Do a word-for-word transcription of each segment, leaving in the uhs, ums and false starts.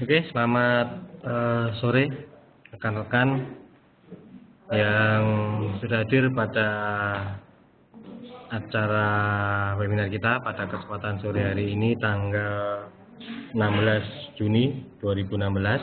Oke, selamat uh, sore rekan-rekan yang sudah hadir pada acara webinar kita pada kesempatan sore hari ini tanggal enam belas Juni dua ribu enam belas.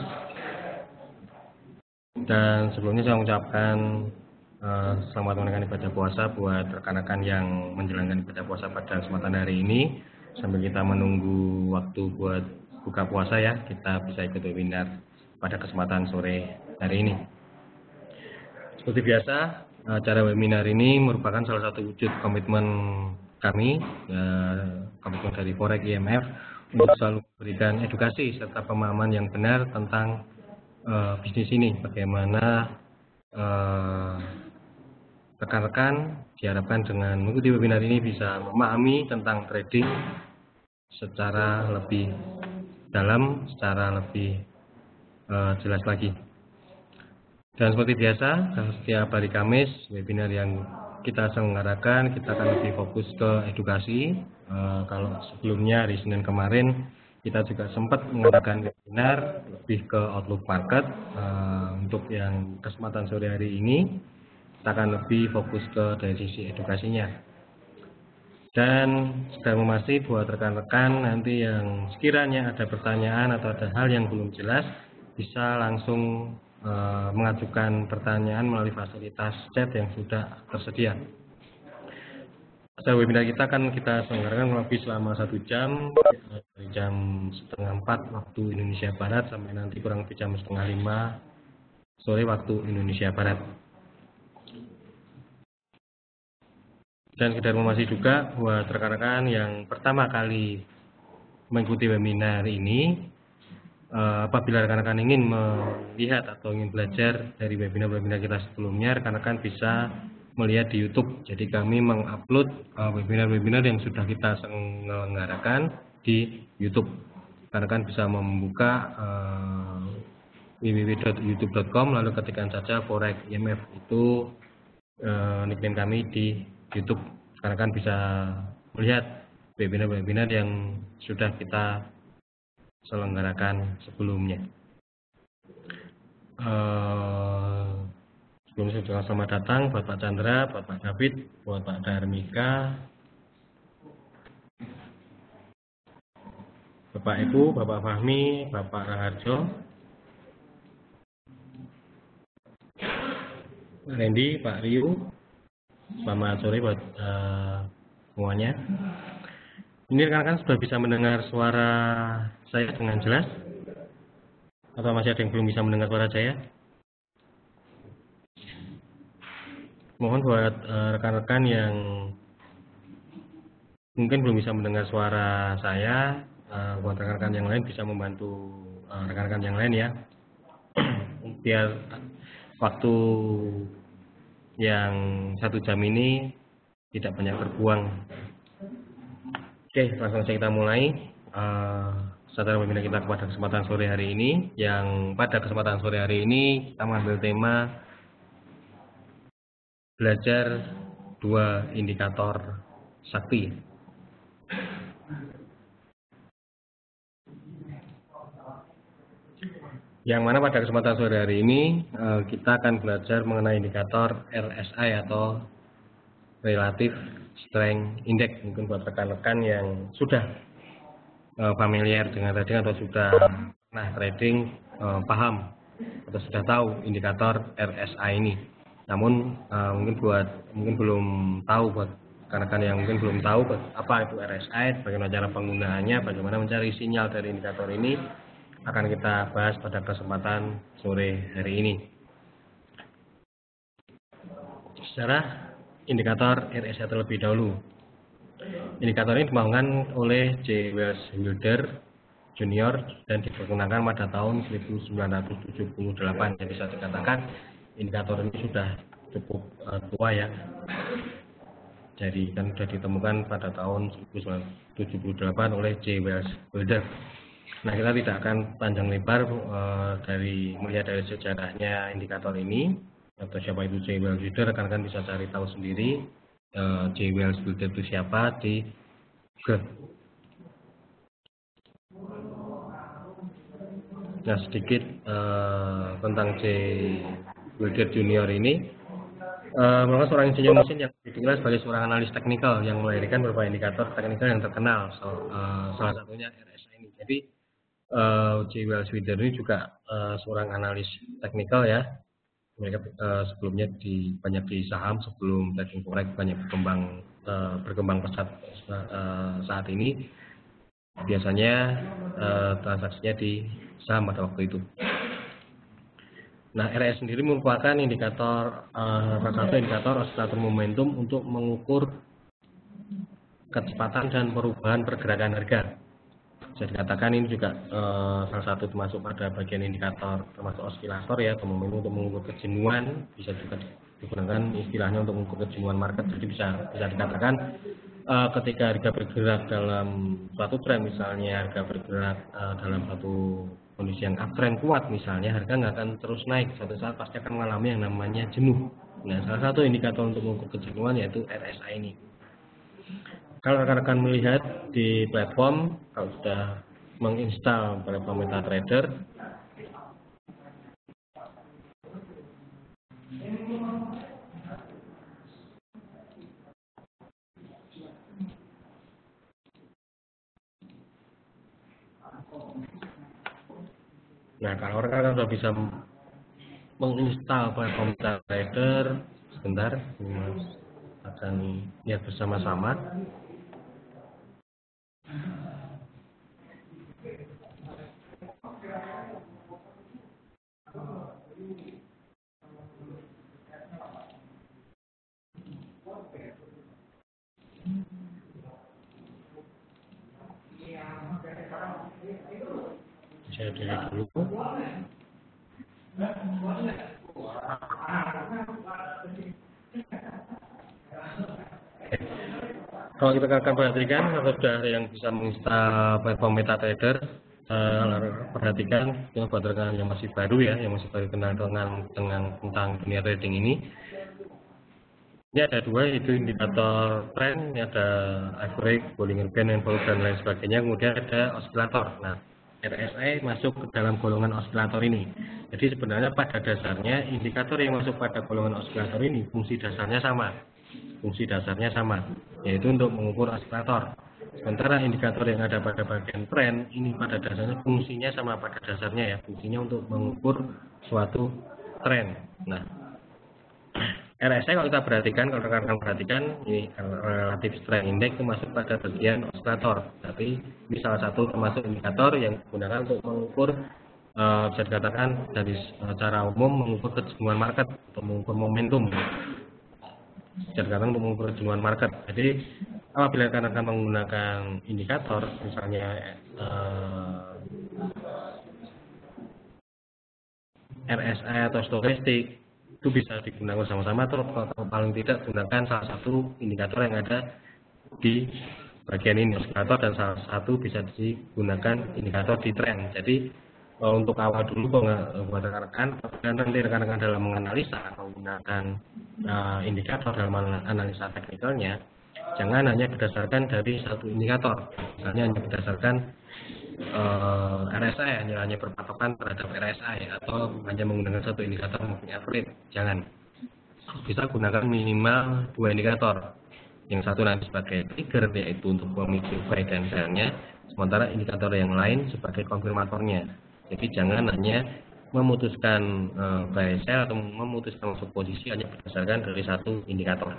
Dan sebelumnya saya mengucapkan uh, selamat menunaikan ibadah puasa buat rekan-rekan yang menjalankan ibadah puasa pada kesempatan hari ini. Sambil kita menunggu waktu buat buka puasa ya, kita bisa ikut webinar pada kesempatan sore hari ini. Seperti biasa, acara webinar ini merupakan salah satu wujud komitmen kami, eh, komitmen dari Forex I M F untuk selalu memberikan edukasi serta pemahaman yang benar tentang eh, bisnis ini. Bagaimana rekan-rekan eh, diharapkan dengan mengikuti webinar ini bisa memahami tentang trading secara lebih dalam, secara lebih uh, jelas lagi. Dan seperti biasa, setiap hari Kamis, webinar yang kita selenggarakan, kita akan lebih fokus ke edukasi. Uh, kalau sebelumnya hari Senin kemarin, kita juga sempat mengadakan webinar lebih ke outlook market. Uh, untuk yang kesempatan sore hari ini, kita akan lebih fokus ke dari sisi edukasinya. Dan sudah memastikan buat rekan-rekan nanti yang sekiranya ada pertanyaan atau ada hal yang belum jelas, bisa langsung e, mengajukan pertanyaan melalui fasilitas chat yang sudah tersedia. Acara webinar kita akan kita selenggarakan lebih selama satu jam, dari jam setengah empat waktu Indonesia Barat sampai nanti kurang lebih jam setengah lima sore waktu Indonesia Barat. Dan sekedar informasi juga buat rekan-rekan yang pertama kali mengikuti webinar ini, apabila rekan-rekan ingin melihat atau ingin belajar dari webinar-webinar kita sebelumnya, rekan-rekan bisa melihat di YouTube. Jadi kami mengupload webinar-webinar yang sudah kita selenggarakan di YouTube. Rekan-rekan bisa membuka w w w titik youtube titik com lalu ketikkan saja Forex I M F, itu nickname kami di YouTube. Rekan-rekan bisa melihat webinar-webinar yang sudah kita selenggarakan sebelumnya. Uh, sebelumnya sudah selamat datang buat Pak Chandra, buat Pak David, buat Pak Darmika, Bapak Ibu, Bapak Fahmi, Bapak Raharjo, Pak Randy, Pak Riu. Selamat sore buat uh, semuanya. Ini rekan-rekan sudah bisa mendengar suara saya dengan jelas? Atau masih ada yang belum bisa mendengar suara saya? Mohon buat rekan-rekan uh, yang mungkin belum bisa mendengar suara saya, uh, buat rekan-rekan yang lain bisa membantu rekan-rekan uh, yang lain ya, biar waktu yang satu jam ini tidak banyak terbuang. Oke, langsung saja kita mulai uh, secara webinar kita pada kesempatan sore hari ini. Yang pada kesempatan sore hari ini kita mengambil tema belajar dua indikator sakti. Yang mana pada kesempatan sore hari ini uh, kita akan belajar mengenai indikator R S I atau Relative Strength Index. Mungkin buat rekan-rekan yang sudah uh, familiar dengan trading atau sudah pernah trading, uh, paham atau sudah tahu indikator R S I ini. Namun uh, mungkin buat mungkin belum tahu, buat rekan-rekan yang mungkin belum tahu apa itu R S I, bagaimana cara penggunaannya, bagaimana mencari sinyal dari indikator ini, akan kita bahas pada kesempatan sore hari ini. Secara indikator R S I terlebih dahulu. Indikator ini dikembangkan oleh J. Wells Wilder Junior dan digunakan pada tahun seribu sembilan ratus tujuh puluh delapan. Jadi bisa dikatakan indikator ini sudah cukup uh, tua ya. Jadi kan sudah ditemukan pada tahun seribu sembilan ratus tujuh puluh delapan oleh J. Wells Wilder. Nah, kita tidak akan panjang lebar uh, dari melihat dari sejarahnya indikator ini atau siapa itu J. Wells Wilder. Rekan-rekan bisa cari tahu sendiri uh, J. Wells Wilder itu siapa di Google. Nah, sedikit uh, tentang J. Wilder Junior ini, uh, merupakan seorang insinyur mesin yang dikenal sebagai seorang analis teknikal yang melahirkan beberapa indikator teknikal yang terkenal, so, uh, salah satunya R S I ini. Jadi, uh, J. Wilder ini juga uh, seorang analis teknikal ya. Mereka uh, sebelumnya di banyak di saham sebelum trading forex banyak berkembang uh, berkembang pesat uh, saat ini. Biasanya uh, transaksinya di saham pada waktu itu. Nah, R S I sendiri merupakan indikator uh, salah satu indikator osilator momentum untuk mengukur kecepatan dan perubahan pergerakan harga. Bisa dikatakan ini juga uh, salah satu termasuk pada bagian indikator termasuk osilator ya, momentum untuk mengukur kejenuhan, bisa juga digunakan istilahnya untuk mengukur kejenuhan market. Jadi bisa bisa dikatakan uh, ketika harga bergerak dalam suatu tren, misalnya harga bergerak uh, dalam satu kondisi yang uptrend kuat, misalnya harga nggak akan terus naik, suatu saat pasti akan mengalami yang namanya jenuh. Nah, salah satu indikator untuk mengukur kejenuhan yaitu R S I ini. Kalau rekan-rekan melihat di platform, kalau sudah menginstal platform MetaTrader, nah kalau rekan-rekan sudah bisa menginstal platform MetaTrader, sebentar, Mas akan lihat bersama-sama. Saya dilihat dulu. Kalau kita akan perhatikan, kalau sudah ada yang bisa menginstal platform MetaTrader, uh, perhatikan yang buat rekan yang masih baru ya, yang masih baru kenal dengan dengan tentang dunia trading ini. Ini ada dua, yaitu indikator tren, ini ada average, Bollinger Band, and dan lain sebagainya. Kemudian ada osilator. Nah, R S I masuk ke dalam golongan osilator ini. Jadi sebenarnya pada dasarnya indikator yang masuk pada golongan osilator ini fungsi dasarnya sama. Fungsi dasarnya sama, yaitu untuk mengukur osilator. Sementara indikator yang ada pada bagian tren ini pada dasarnya fungsinya sama pada dasarnya ya, fungsinya untuk mengukur suatu tren. Nah, R S I kalau kita perhatikan, kalau rekan-rekan perhatikan, ini relatif strength index itu masuk pada bagian osilator. Tapi ini salah satu termasuk indikator yang digunakan untuk mengukur, uh, bisa dikatakan dari uh, cara umum mengukur kejenuhan market atau mengukur momentum. Bisa dikatakan untuk mengukur kejenuhan market. Jadi apabila rekan-rekan menggunakan indikator, misalnya uh, R S I atau stokastik, itu bisa digunakan sama-sama, atau paling tidak gunakan salah satu indikator yang ada di bagian ini osilator, dan salah satu bisa digunakan indikator di tren. Jadi untuk awal dulu buat rekan-rekan, dan nanti rekan-rekan dalam menganalisa atau menggunakan uh, indikator dalam analisa teknikalnya, jangan hanya berdasarkan dari satu indikator, misalnya hanya berdasarkan Uh, R S I, hanya, hanya berpatokan terhadap R S I atau hanya menggunakan satu indikator moving average. Jangan, bisa gunakan minimal dua indikator. Yang satu nanti sebagai trigger, yaitu untuk memicu buy dan sell-nya, sementara indikator yang lain sebagai konfirmatornya. Jadi jangan hanya memutuskan uh, buy sell atau memutuskan masuk posisi hanya berdasarkan dari satu indikator.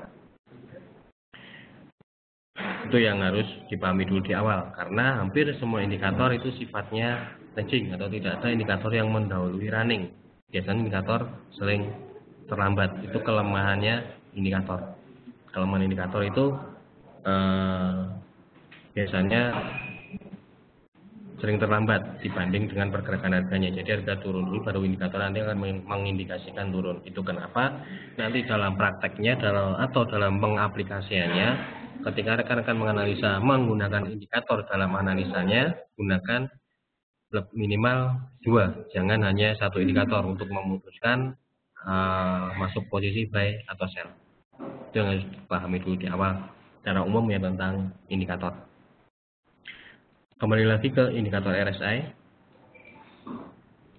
Itu yang harus dipahami dulu di awal, karena hampir semua indikator itu sifatnya lagging atau tidak ada indikator yang mendahului running. Biasanya indikator sering terlambat, itu kelemahannya indikator. Kelemahan indikator itu eh, biasanya sering terlambat dibanding dengan pergerakan harganya. Jadi harga turun dulu baru indikator nanti akan mengindikasikan turun. Itu kenapa nanti dalam prakteknya dalam atau dalam pengaplikasiannya, ketika rekan-rekan menganalisa menggunakan indikator dalam analisanya, gunakan minimal dua, jangan hanya satu indikator untuk memutuskan uh, masuk posisi buy atau sell. Itu yang harus dipahami dulu di awal secara umum ya tentang indikator. Kembali lagi ke indikator R S I.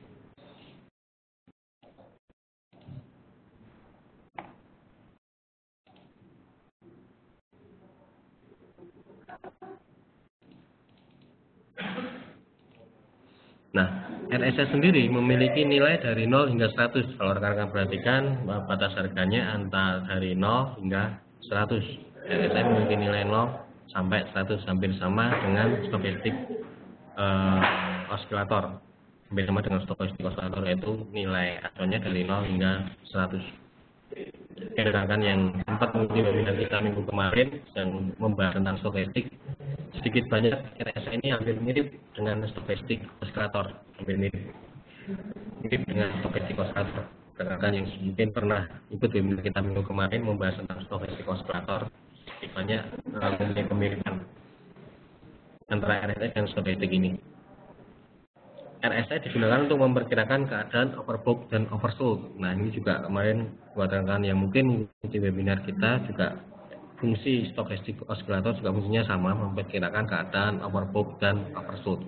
Nah, R S I sendiri memiliki nilai dari nol hingga seratus. Kalau rekan-rekan perhatikan, batas harganya antara dari nol hingga seratus. R S I memiliki nilai nol sampai seratus, hampir sama dengan stokastik uh, osilator. Hampir sama dengan stokastik osilator, yaitu nilai acuannya dari nol hingga seratus. Rekan-rekan yang sempat mengikuti webinar kita minggu kemarin dan membahas tentang stokastik, sedikit banyak R S I ini hampir mirip dengan stokastik osilator, hampir mirip mirip dengan stokastik osilator. Rekan-rekan yang mungkin pernah ikut webinar kita minggu kemarin membahas tentang stokastik osilator, sedikit banyak mempunyai kemiripan antara R S I dan stokastik ini. R S I digunakan untuk memperkirakan keadaan overbought dan oversold. Nah, ini juga kemarin buat rekan-rekan yang mungkin mengikuti webinar kita juga, fungsi stokastik osilator juga fungsinya sama, memperkirakan keadaan overbought dan oversold.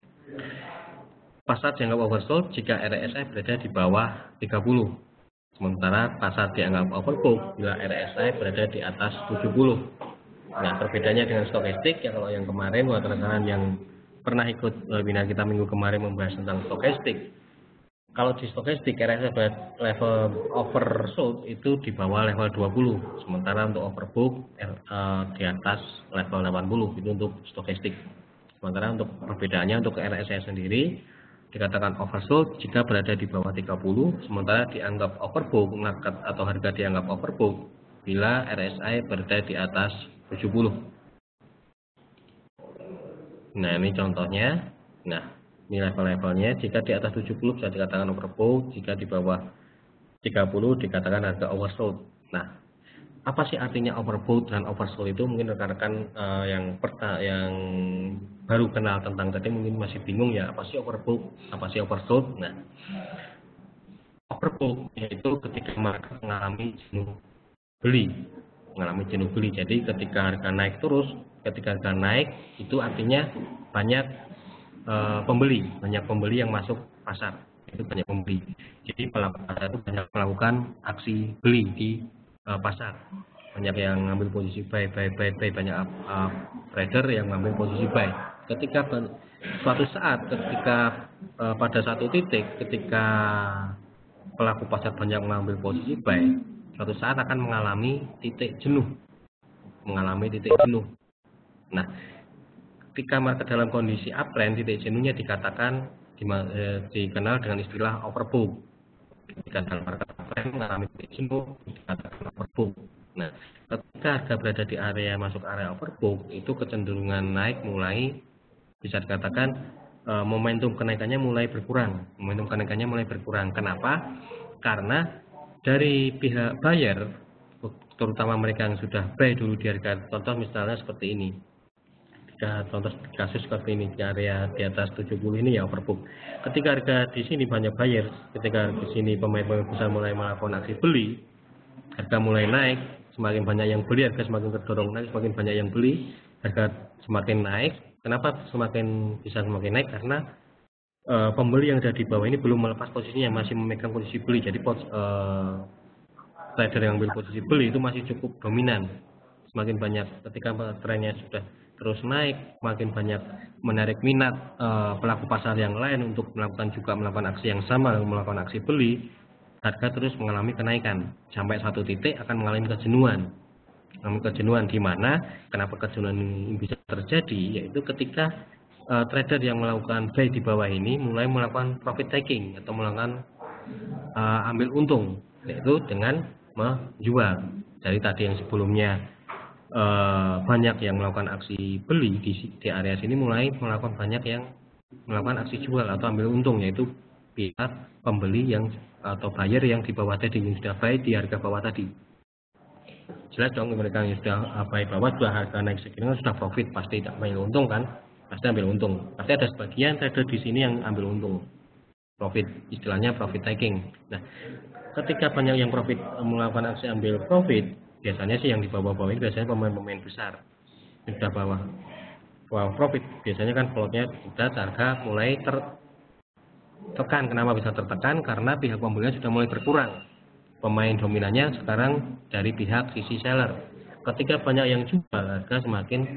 Pasar dianggap oversold jika R S I berada di bawah tiga puluh. Sementara pasar dianggap overbought bila R S I berada di atas tujuh puluh. Nah, perbedaannya dengan stokastik ya, kalau yang kemarin buat rekan-rekan yang pernah ikut webinar kita minggu kemarin membahas tentang stokastik. Kalau di stokastik R S I level oversold itu di bawah level dua puluh, sementara untuk overbought uh, di atas level delapan puluh, itu untuk stokastik. Sementara untuk perbedaannya untuk R S I sendiri dikatakan oversold jika berada di bawah tiga puluh, sementara dianggap overbought atau harga dianggap overbought bila R S I berada di atas tujuh puluh. Nah, ini contohnya. Nah, ini level-levelnya. Jika di atas tujuh puluh bisa dikatakan overbought, jika di bawah tiga puluh dikatakan harga oversold. Nah, apa sih artinya overbought dan oversold itu? Mungkin rekan-rekan uh, yang perta yang baru kenal tentang tadi mungkin masih bingung ya, apa sih overbought, apa sih oversold? Nah, overbought yaitu ketika market mengalami jenuh beli, mengalami jenuh beli. Jadi ketika harga naik terus, ketika harga naik itu artinya banyak e, pembeli, banyak pembeli yang masuk pasar, itu banyak pembeli. Jadi pelaku pasar itu banyak melakukan aksi beli di e, pasar, banyak yang ngambil posisi buy, buy, buy, buy, banyak uh, trader yang ngambil posisi buy. Ketika suatu saat, ketika e, pada satu titik, ketika pelaku pasar banyak mengambil posisi buy, suatu saat akan mengalami titik jenuh, mengalami titik jenuh. Nah, ketika market dalam kondisi uptrend, titik jenuhnya dikatakan eh, dikenal dengan istilah overbought. Ketika dalam market uptrend mengalami titik jenuh dikatakan overbought. Nah, ketika harga berada di area masuk area overbought, itu kecenderungan naik mulai bisa dikatakan eh, momentum kenaikannya mulai berkurang. Momentum kenaikannya mulai berkurang. Kenapa? Karena dari pihak buyer, terutama mereka yang sudah buy dulu di harga, contoh misalnya seperti ini. Contoh kasus seperti ini di area di atas tujuh puluh ini ya overbought. Ketika harga di sini banyak buyer, ketika di sini pemain-pemain besar mulai melakukan aksi beli, harga mulai naik, semakin banyak yang beli, harga semakin terdorong naik, semakin banyak yang beli, harga semakin naik. Kenapa semakin bisa semakin naik? Karena e, pembeli yang ada di bawah ini belum melepas posisinya, masih memegang posisi beli. Jadi pos, e, trader yang ambil posisi beli itu masih cukup dominan. Semakin banyak ketika trennya sudah terus naik, makin banyak menarik minat e, pelaku pasar yang lain untuk melakukan juga melakukan aksi yang sama, melakukan aksi beli, harga terus mengalami kenaikan sampai satu titik akan mengalami kejenuhan. Mengalami kejenuhan di mana kenapa kejenuhan ini bisa terjadi, yaitu ketika e, trader yang melakukan buy di bawah ini mulai melakukan profit taking atau melakukan e, ambil untung, yaitu dengan menjual. Dari tadi yang sebelumnya Uh, banyak yang melakukan aksi beli di, di area sini mulai melakukan banyak yang melakukan aksi jual atau ambil untung, yaitu pihak pembeli yang atau buyer yang di bawah tadi, yang sudah buy di harga bawah tadi. Jelas dong, mereka yang sudah buy bawah, sudah harga naik segini sudah profit, pasti tak ambil untung kan, pasti ambil untung. Pasti ada sebagian trader di sini yang ambil untung, profit, istilahnya profit taking. Nah, ketika banyak yang profit melakukan aksi ambil profit, biasanya sih yang di bawah-bawah ini biasanya pemain-pemain besar sudah bawah bawah profit. Biasanya kan floatnya sudah harga mulai tertekan. Kenapa bisa tertekan? Karena pihak pembelinya sudah mulai berkurang. Pemain dominannya sekarang dari pihak sisi seller. Ketika banyak yang jual, harga semakin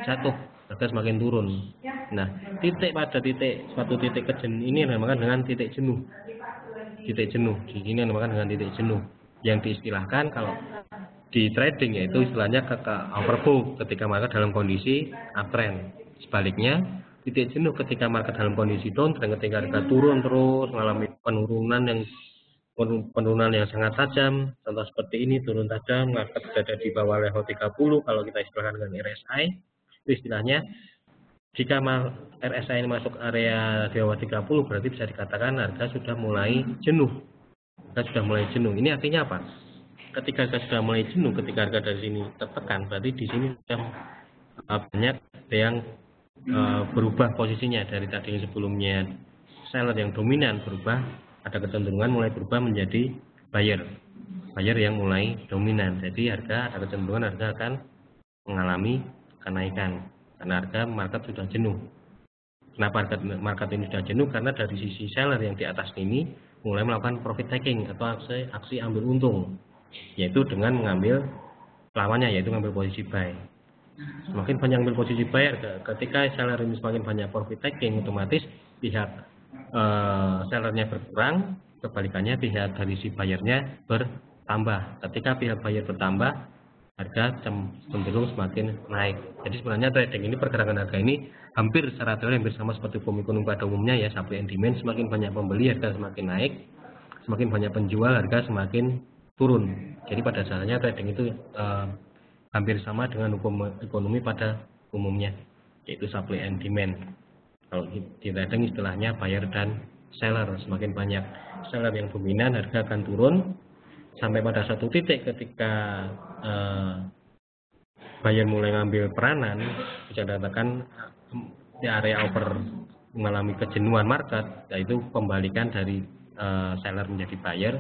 jatuh, harga semakin turun. Nah, titik pada titik suatu titik kejenuh ini dinamakan dengan titik jenuh. Titik jenuh, di sini dinamakan dengan titik jenuh. Yang diistilahkan kalau di trading yaitu istilahnya ke, ke overbought ketika market dalam kondisi uptrend. Sebaliknya, titik jenuh ketika market dalam kondisi downtrend, ketika harga turun terus mengalami penurunan yang penurunan yang sangat tajam, contoh seperti ini, turun tajam, market berada di bawah level tiga puluh, kalau kita istilahkan dengan R S I, itu istilahnya, jika R S I ini masuk area di bawah tiga puluh, berarti bisa dikatakan harga sudah mulai jenuh. Harga sudah mulai jenuh. Ini artinya apa? Ketika harga sudah mulai jenuh, ketika harga dari sini tertekan, berarti di sini sudah banyak yang uh, berubah posisinya dari tadi sebelumnya seller yang dominan berubah, ada kecenderungan mulai berubah menjadi buyer, buyer yang mulai dominan. Jadi harga ada kecenderungan harga akan mengalami kenaikan karena harga market sudah jenuh. Kenapa harga market ini sudah jenuh? Karena dari sisi seller yang di atas ini mulai melakukan profit taking atau aksi, aksi ambil untung, yaitu dengan mengambil lawannya, yaitu mengambil posisi buy. Semakin banyak ambil posisi buy, ketika seller ini semakin banyak profit taking, otomatis pihak Uh, sellernya berkurang, kebalikannya pihak dari si buyernya bertambah. Ketika pihak buyer bertambah, harga cenderung semakin naik. Jadi sebenarnya trading ini, pergerakan harga ini hampir secara teori hampir sama seperti hukum ekonomi pada umumnya ya, supply and demand. Semakin banyak pembeli, harga semakin naik, semakin banyak penjual, harga semakin turun. Jadi pada dasarnya trading itu uh, hampir sama dengan hukum ekonomi pada umumnya, yaitu supply and demand. Kalau di trading istilahnya buyer dan seller. Semakin banyak seller yang dominan, harga akan turun sampai pada satu titik ketika uh, buyer mulai ngambil peranan, bisa dikatakan di area over mengalami kejenuhan market, yaitu pembalikan dari uh, seller menjadi buyer,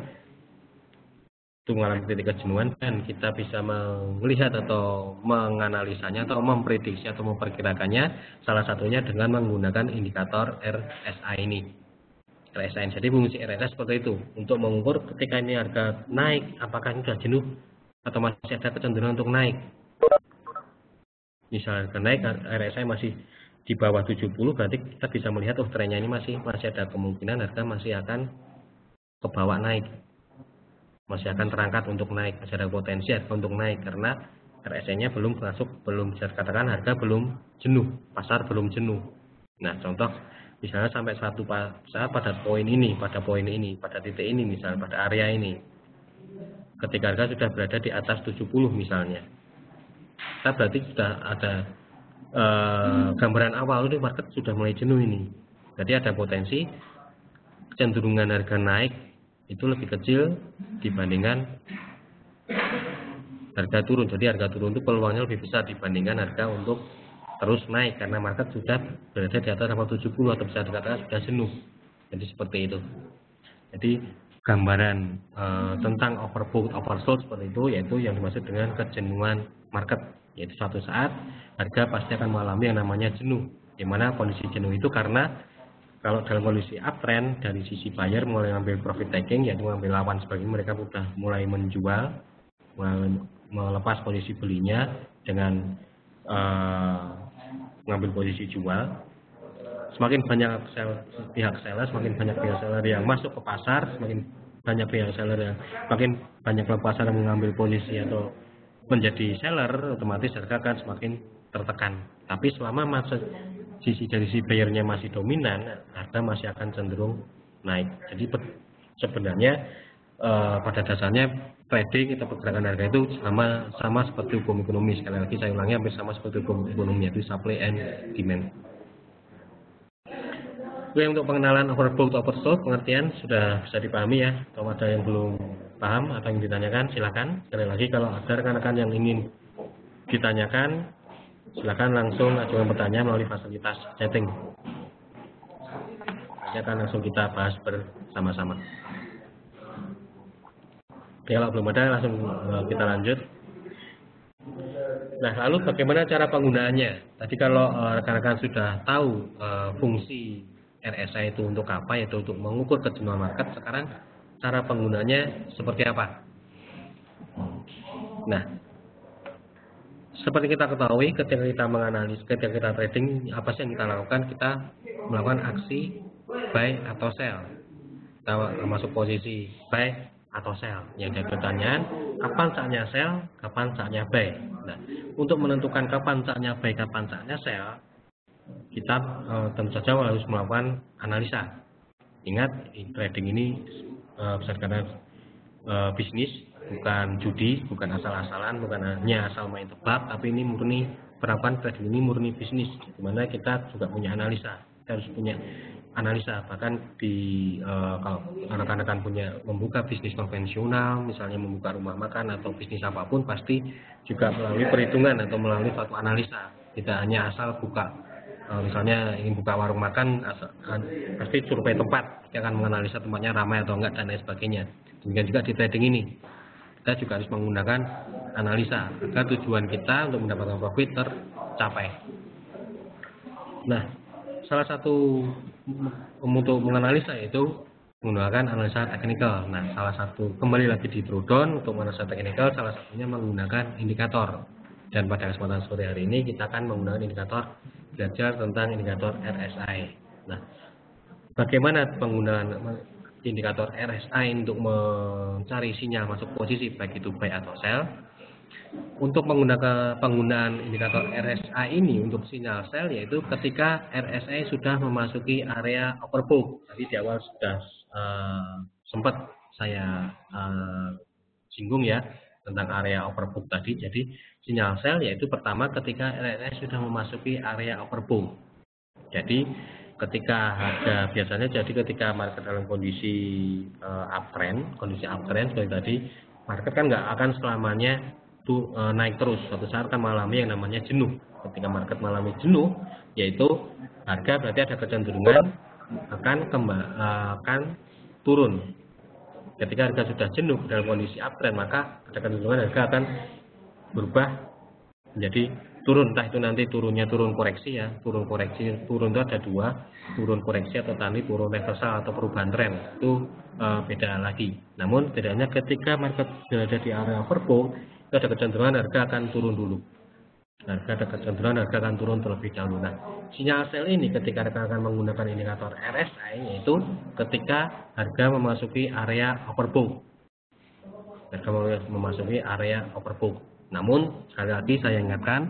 itu mengalami titik kejenuhan, dan kita bisa melihat atau menganalisanya atau memprediksi atau memperkirakannya salah satunya dengan menggunakan indikator R S I ini. R S I. Jadi fungsi R S I seperti itu untuk mengukur ketika ini harga naik, apakah ini sudah jenuh atau masih ada kecenderungan untuk naik. Misal harga naik, R S I masih di bawah tujuh puluh, berarti kita bisa melihat oh trennya ini masih masih ada kemungkinan harga masih akan ke bawah naik. Masih akan terangkat untuk naik, masih ada potensi harga untuk naik karena R S I-nya belum masuk, belum bisa dikatakan harga belum jenuh, pasar belum jenuh. Nah, contoh misalnya sampai satu saat pada poin ini, pada poin ini, pada titik ini, misalnya pada area ini, ketika harga sudah berada di atas tujuh puluh misalnya, kita berarti sudah ada eh, gambaran awal ini market sudah mulai jenuh ini. Jadi ada potensi kecenderungan harga naik itu lebih kecil dibandingkan harga turun. Jadi harga turun itu peluangnya lebih besar dibandingkan harga untuk terus naik karena market sudah berada di atas level tujuh puluh atau bisa dikatakan sudah jenuh. Jadi seperti itu. Jadi gambaran e, tentang overbought, oversold seperti itu, yaitu yang dimaksud dengan kejenuhan market, yaitu suatu saat harga pasti akan mengalami yang namanya jenuh. Di mana kondisi jenuh itu karena kalau dalam kondisi uptrend, dari sisi buyer mulai mengambil profit taking, yaitu mengambil lawan sebagian, mereka sudah mulai menjual, melepas posisi belinya dengan uh, mengambil posisi jual. Semakin banyak sell, pihak seller, semakin banyak pihak seller yang masuk ke pasar, semakin banyak pihak seller yang semakin banyak pihak pasar yang mengambil posisi atau menjadi seller, otomatis harga akan semakin tertekan. Tapi selama masa sisi dari si buyernya masih dominan, harga masih akan cenderung naik. Jadi sebenarnya eh, pada dasarnya trading atau pergerakan harga itu sama sama seperti hukum ekonomi. Sekali lagi saya ulangi, hampir sama seperti hukum ekonomi, yaitu supply and demand. Oke, untuk pengenalan overbought oversold, pengertian sudah bisa dipahami ya. Kalau ada yang belum paham atau yang ditanyakan, silakan. Sekali lagi kalau ada rekan-rekan yang ingin ditanyakan, silakan langsung ajukan pertanyaan melalui fasilitas chatting. Nanti akan langsung kita bahas bersama-sama. Oke, kalau belum ada langsung kita lanjut. Nah, lalu bagaimana cara penggunaannya? Tadi kalau rekan-rekan sudah tahu uh, fungsi R S I itu untuk apa, yaitu untuk mengukur kejenuhan market. Sekarang cara penggunaannya seperti apa? Nah, seperti kita ketahui, ketika kita menganalisis, ketika kita trading, apa sih yang kita lakukan? Kita melakukan aksi buy atau sell. Kita masuk posisi buy atau sell. Yang jadi pertanyaan, kapan saatnya sell, kapan saatnya buy. Nah, untuk menentukan kapan saatnya buy, kapan saatnya sell, kita uh, tentu saja harus melakukan analisa. Ingat, trading ini uh, bisa dikatakan uh, bisnis, bukan judi, bukan asal-asalan, bukan hanya asal main tebak, tapi ini murni penerapan trading ini murni bisnis, dimana kita juga punya analisa. Kita harus punya analisa. Bahkan di uh, kalau rekan-rekan punya membuka bisnis konvensional, misalnya membuka rumah makan atau bisnis apapun, pasti juga melalui perhitungan atau melalui suatu analisa. Tidak hanya asal buka. Misalnya ingin buka warung makan, pasti survei tempat, kita akan menganalisa tempatnya ramai atau enggak dan lain sebagainya. Demikian juga di trading ini, kita juga harus menggunakan analisa agar tujuan kita untuk mendapatkan profit tercapai. Nah, salah satu untuk menganalisa itu menggunakan analisa teknikal. Nah, salah satu kembali lagi di drawdown untuk analisa teknikal, salah satunya menggunakan indikator. Dan pada kesempatan sore hari ini kita akan menggunakan indikator, belajar tentang indikator R S I. Nah, bagaimana penggunaan indikator R S I untuk mencari sinyal masuk posisi baik itu buy atau sell? Untuk menggunakan penggunaan indikator R S I ini untuk sinyal sell, yaitu ketika R S I sudah memasuki area overbought. Tadi di awal sudah uh, sempat saya uh, singgung ya tentang area overbought tadi. Jadi sinyal sell yaitu pertama ketika R S I sudah memasuki area overbought. Jadi ketika harga biasanya jadi ketika market dalam kondisi uh, uptrend, kondisi uptrend seperti tadi, market kan nggak akan selamanya tuh uh, naik terus. Suatu saat kan mengalami yang namanya jenuh. Ketika market mengalami jenuh, yaitu harga berarti ada kecenderungan akan kembali uh, akan turun. Ketika harga sudah jenuh dalam kondisi uptrend, maka ada kecenderungan harga akan berubah menjadi turun. Entah itu nanti turunnya turun koreksi ya, turun koreksi, turun itu ada dua, turun koreksi atau tadi turun reversal atau perubahan tren, itu e, beda lagi. Namun bedanya ketika market berada di area overbought, itu ada kecenderungan harga akan turun dulu. Harga ada kecenderungan harga akan turun terlebih dahulu. Nah, sinyal sell ini ketika rekan akan menggunakan indikator R S I, yaitu ketika harga memasuki area overbought. Harga memasuki area overbought. Namun sekali lagi saya ingatkan,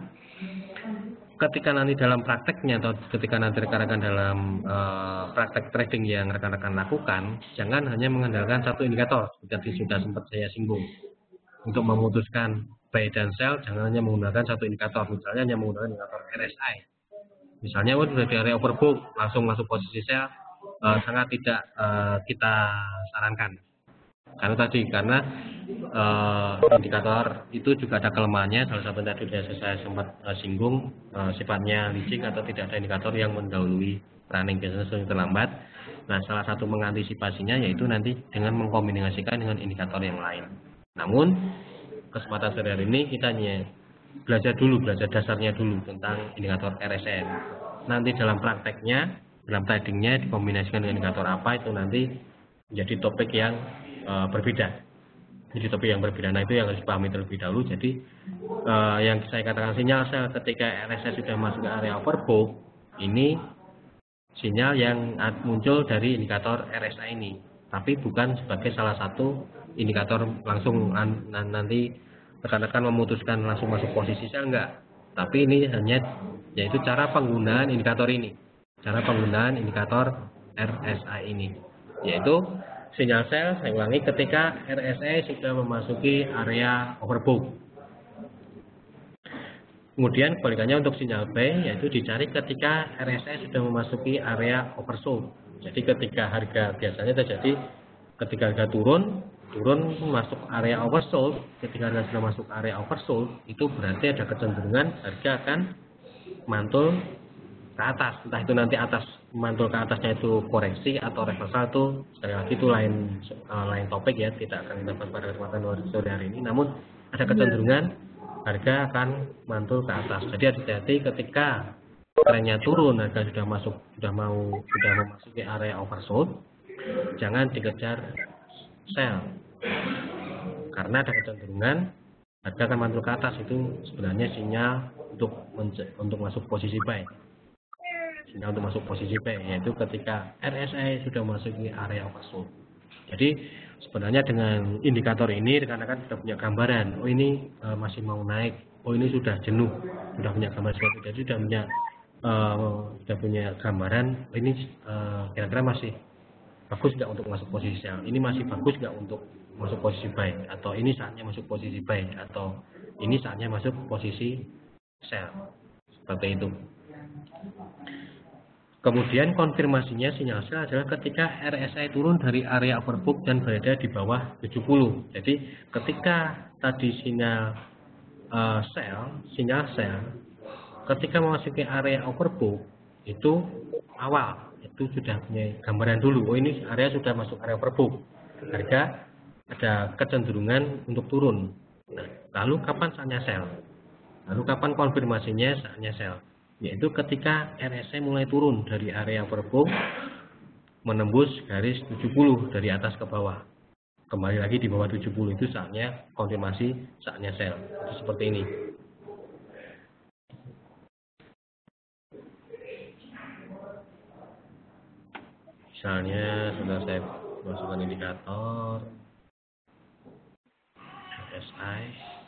ketika nanti dalam prakteknya atau ketika nanti rekan-rekan dalam uh, praktek trading yang rekan-rekan lakukan, jangan hanya mengandalkan satu indikator seperti sudah sempat saya singgung. Untuk memutuskan buy dan sell, jangan hanya menggunakan satu indikator, misalnya hanya menggunakan indikator R S I. Misalnya oh, sudah di area overbought, langsung masuk posisi sell, uh, sangat tidak uh, kita sarankan. Karena tadi, karena uh, indikator itu juga ada kelemahannya. Salah satu tadi sudah saya sempat uh, singgung, uh, sifatnya leading atau tidak ada indikator yang mendahului running, biasanya sudah terlambat. Nah, salah satu mengantisipasinya yaitu nanti dengan mengkombinasikan dengan indikator yang lain. Namun kesempatan sore hari ini kita hanya belajar dulu, belajar dasarnya dulu tentang indikator R S I. Nanti dalam prakteknya, dalam tradingnya dikombinasikan dengan indikator apa, itu nanti menjadi topik yang uh, berbeda. Jadi topik yang berbeda. Nah, itu yang harus dipahami terlebih dahulu. Jadi uh, yang saya katakan sinyal sell ketika R S I sudah masuk ke area overbought, ini sinyal yang muncul dari indikator R S I ini, tapi bukan sebagai salah satu indikator langsung nanti rekan-rekan memutuskan langsung masuk posisi sell, enggak. Tapi ini hanya yaitu cara penggunaan indikator ini, cara penggunaan indikator R S I ini, yaitu sinyal sell, saya ulangi, ketika R S I sudah memasuki area overbought. Kemudian kebalikannya untuk sinyal buy, yaitu dicari ketika R S I sudah memasuki area oversold. Jadi ketika harga biasanya terjadi ketika harga turun, turun masuk area oversold, ketika harga sudah masuk area oversold, itu berarti ada kecenderungan harga akan mantul ke atas. Entah itu nanti atas mantul ke atasnya itu koreksi atau reversal, itu sekali lagi itu lain uh, lain topik ya, tidak akan kita bahas pada kesempatan sore hari ini. Namun ada kecenderungan harga akan mantul ke atas. Jadi hati-hati ketika trennya turun, harga sudah masuk, sudah mau sudah memasuki area oversold, jangan dikejar sell, karena ada kecenderungan harga akan mantul ke atas, itu sebenarnya sinyal untuk untuk masuk posisi buy. Sinyal untuk masuk posisi buy yaitu ketika R S I sudah masuk di area oversold. Jadi sebenarnya dengan indikator ini rekan-rekan sudah punya gambaran, oh ini uh, masih mau naik, oh ini sudah jenuh, sudah punya gambaran seperti itu. Jadi sudah punya uh, sudah punya gambaran, oh ini kira-kira uh, masih bagus nggak untuk masuk posisi sell, ini masih bagus nggak untuk masuk posisi buy, atau ini saatnya masuk posisi buy, atau ini saatnya masuk posisi sell, seperti itu. Kemudian konfirmasinya sinyal sell adalah ketika R S I turun dari area overbook dan berada di bawah tujuh puluh. Jadi ketika tadi sinyal uh, sell, sinyal sell, ketika memasuki area overbook itu awal itu sudah punya gambaran dulu, oh ini area sudah masuk area overbook, harga ada kecenderungan untuk turun. Nah, lalu kapan saatnya sell? Lalu kapan konfirmasinya saatnya sell? Yaitu ketika R S I mulai turun dari area overbook menembus garis tujuh puluh dari atas ke bawah, kembali lagi di bawah tujuh puluh, itu saatnya konfirmasi, saatnya sell. Itu seperti ini. Misalnya sudah saya masukkan indikator R S I,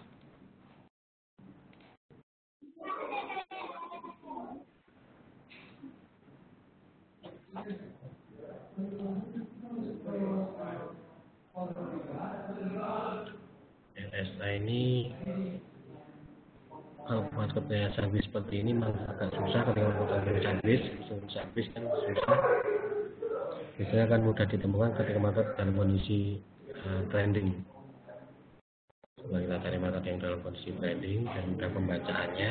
R S I ini kalau marketnya service seperti ini memang agak susah ketika menggunakan service. Service kan susah, biasanya kan mudah ditemukan ketika market dalam kondisi uh, trending. Coba kita cari market yang dalam kondisi trending dan mudah pembacaannya.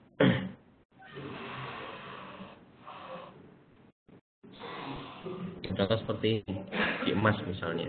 Contoh seperti ini di emas misalnya.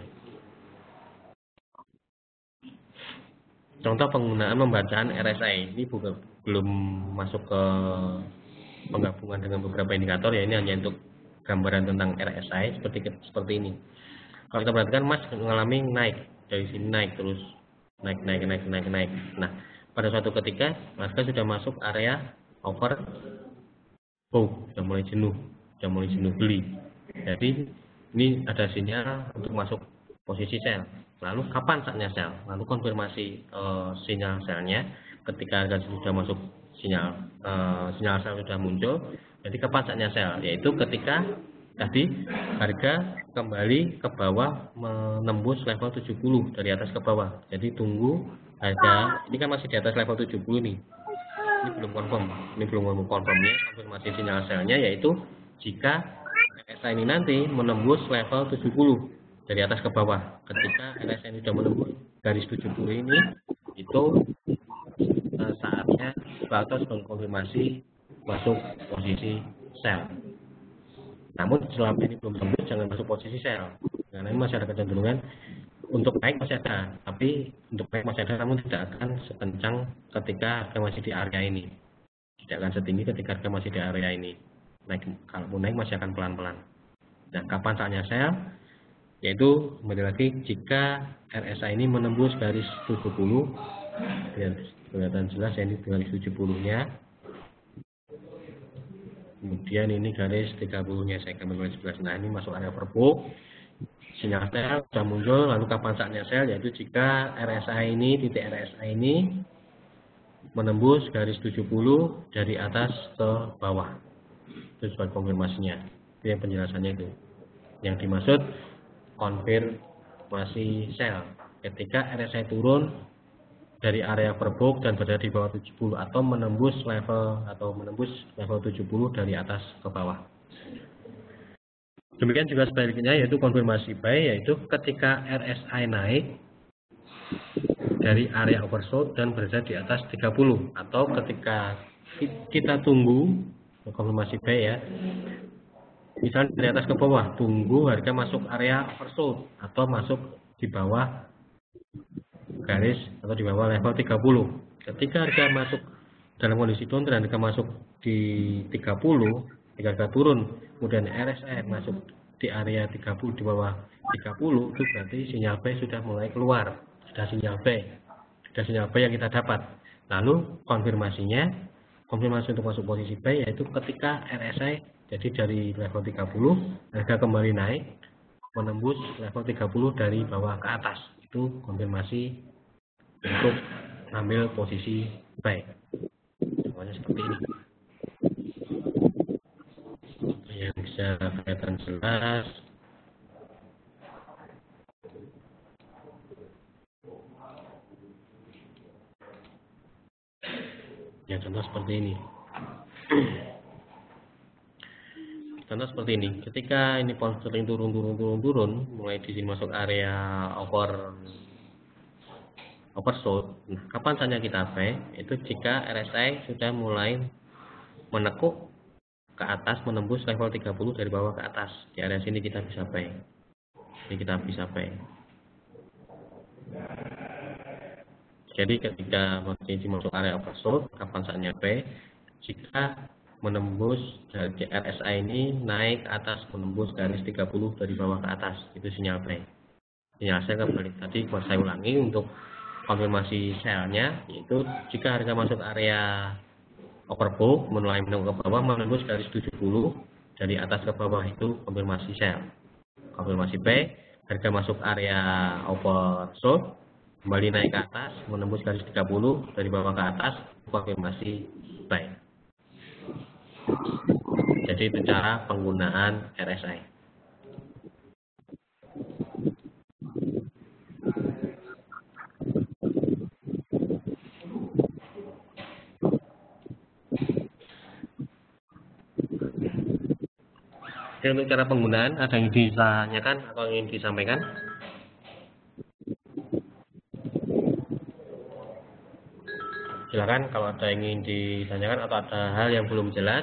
Contoh penggunaan pembacaan R S I ini bukan belum masuk ke penggabungan dengan beberapa indikator ya, ini hanya untuk gambaran tentang R S I seperti seperti ini. Kalau kita perhatikan emas mengalami naik dari sini, naik terus naik naik naik naik naik. Nah, pada suatu ketika harga sudah masuk area over bought, sudah mulai jenuh, sudah mulai jenuh beli. Jadi ini ada sinyal untuk masuk posisi sell. Lalu kapan saatnya sell? Lalu konfirmasi uh, sinyal sellnya ketika harga sudah masuk sinyal uh, sinyal sell sudah muncul. Jadi kapan saatnya sell? Yaitu ketika tadi harga kembali ke bawah menembus level tujuh puluh dari atas ke bawah. Jadi tunggu harga, ini kan masih di atas level tujuh puluh nih. Ini belum confirm, ini belum confirmnya konfirmasi sinyal sellnya yaitu jika R S I ini nanti menembus level tujuh puluh dari atas ke bawah. Ketika R S I ini sudah menembus garis tujuh puluh ini, itu uh, saatnya Batas mengkonfirmasi masuk posisi sell. Namun selama ini belum tembus, jangan masuk posisi sell, karena ini masih ada kecenderungan untuk naik masih ada, tapi untuk naik masih ada, namun tidak akan sekencang ketika harga masih di area ini, tidak akan setinggi ketika harga masih di area ini. Naik, kalau naik masih akan pelan-pelan. Nah, kapan saatnya sell? Yaitu kembali lagi jika R S I ini menembus garis tujuh puluh, biar kelihatan jelas ya, ini garis tujuh puluh-nya. Kemudian ini garis tiga puluh-nya, saya akan garis sebelah. Nah, ini masuk area overbought. Sinyal sell sudah muncul, lalu kapan saatnya sell? Yaitu jika R S I ini, titik R S I ini menembus garis tujuh puluh dari atas ke bawah. Itu sebagai konfirmasinya. Itu yang penjelasannya itu. Yang dimaksud konfirmasi sell ketika R S I turun dari area overbought dan berada di bawah tujuh puluh atau menembus level atau menembus level tujuh puluh dari atas ke bawah. Demikian juga sebaliknya, yaitu konfirmasi buy, yaitu ketika R S I naik dari area oversold dan berada di atas tiga puluh, atau ketika kita tunggu konfirmasi buy ya, misalnya dari atas ke bawah, tunggu harga masuk area oversold atau masuk di bawah garis atau di bawah level tiga puluh. Ketika harga masuk dalam kondisi turun dan harga masuk di tiga puluh, jika harga turun kemudian R S I masuk di area tiga puluh, di bawah tiga puluh, itu berarti sinyal buy sudah mulai keluar, sudah sinyal buy, ada sinyal buy yang kita dapat. Lalu konfirmasinya, konfirmasi untuk masuk posisi buy yaitu ketika R S I jadi dari level tiga puluh harga kembali naik menembus level tiga puluh dari bawah ke atas. Itu konfirmasi untuk ambil posisi buy. Contohnya seperti ini. Yang bisa kelihatan jelas. Ya, contoh seperti ini. Contoh seperti ini. Ketika ini pound sterling turun turun turun turun, mulai di sini masuk area over oversold. Nah, kapan saatnya kita buy? Itu jika R S I sudah mulai menekuk ke atas menembus level tiga puluh dari bawah ke atas. Di area sini kita bisa buy. Ini kita bisa buy. Jadi ketika posisi masuk area oversold, kapan saatnya buy? Jika menembus dari R S I ini naik ke atas menembus garis tiga puluh dari bawah ke atas, itu sinyal buy. Sinyal sell kembali. Tadi buat saya ulangi untuk konfirmasi sell-nya, yaitu jika harga masuk area overbought mulai menengok ke bawah menembus garis tujuh puluh dari atas ke bawah, itu konfirmasi sell. Konfirmasi buy, harga masuk area oversold kembali naik ke atas menembus garis tiga puluh dari bawah ke atas, konfirmasi buy. Jadi itu cara penggunaan R S I. Oke, untuk cara penggunaan ada yang ditanyakan atau ingin disampaikan? Silakan kalau ada yang ingin ditanyakan atau ada hal yang belum jelas.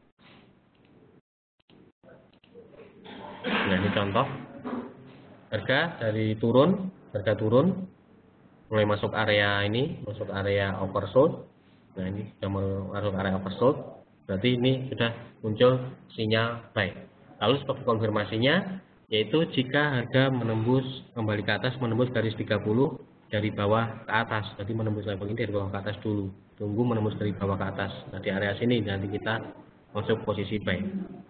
Nah, ini contoh harga dari turun, harga turun mulai masuk area ini, masuk area oversold. Nah, ini sudah masuk area oversold, berarti ini sudah muncul sinyal buy. Lalu sebagai konfirmasinya yaitu jika harga menembus kembali ke atas menembus garis tiga puluh dari bawah ke atas, berarti menembus level ini dari bawah ke atas dulu, tunggu menembus dari bawah ke atas. Nah, di area sini nanti kita masuk posisi buy.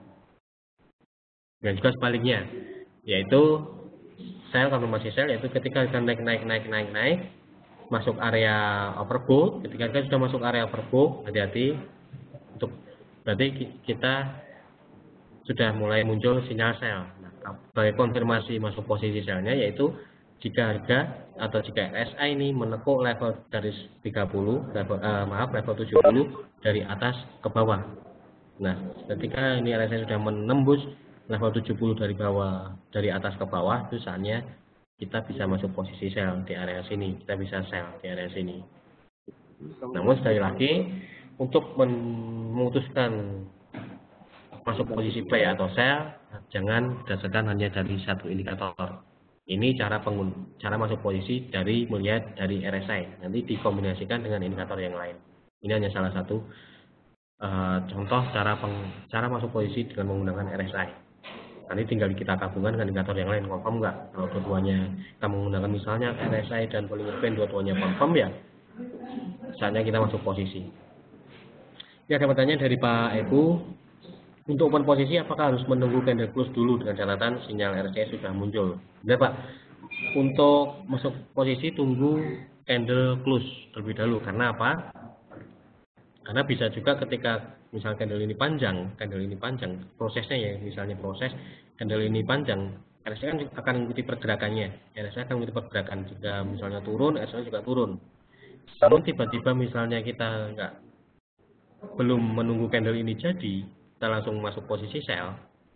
Dan juga sebaliknya, yaitu sell, konfirmasi sell, yaitu ketika harga naik naik naik naik naik masuk area overbought. Ketika harga sudah masuk area overbought, hati-hati, untuk berarti kita sudah mulai muncul sinyal sell. Nah, sebagai konfirmasi masuk posisi sellnya yaitu jika harga atau jika R S I ini menekuk level garis tiga puluh, level, uh, maaf level tujuh puluh dari atas ke bawah. Nah, ketika ini R S I sudah menembus level tujuh puluh dari bawah, dari atas ke bawah, itu saatnya kita bisa masuk posisi sell di area sini, kita bisa sell di area sini. Namun sekali lagi, untuk memutuskan masuk posisi buy atau sell, jangan berdasarkan hanya dari satu indikator. Ini cara pengun, cara masuk posisi dari melihat dari R S I, nanti dikombinasikan dengan indikator yang lain. Ini hanya salah satu uh, contoh cara peng, cara masuk posisi dengan menggunakan R S I. Nanti tinggal kita gabungkan dengan indikator yang lain, confirm nggak? Kalau dua-duanya kita menggunakan misalnya R S I dan Bollinger Band, dua-duanya confirm ya, saatnya kita masuk posisi. Ini ada pertanyaan dari Pak Ebu. Untuk open posisi apakah harus menunggu candle close dulu dengan catatan sinyal R S I sudah muncul? Benar Pak. Untuk masuk posisi tunggu candle close terlebih dahulu. Karena apa? Karena bisa juga ketika misalnya candle ini panjang, candle ini panjang, prosesnya ya, misalnya proses candle ini panjang, R S I kan akan mengikuti pergerakannya. R S I akan mengikuti pergerakan. Jika misalnya turun, R S I juga turun. Namun tiba-tiba misalnya kita nggak belum menunggu candle ini jadi, kita langsung masuk posisi sell,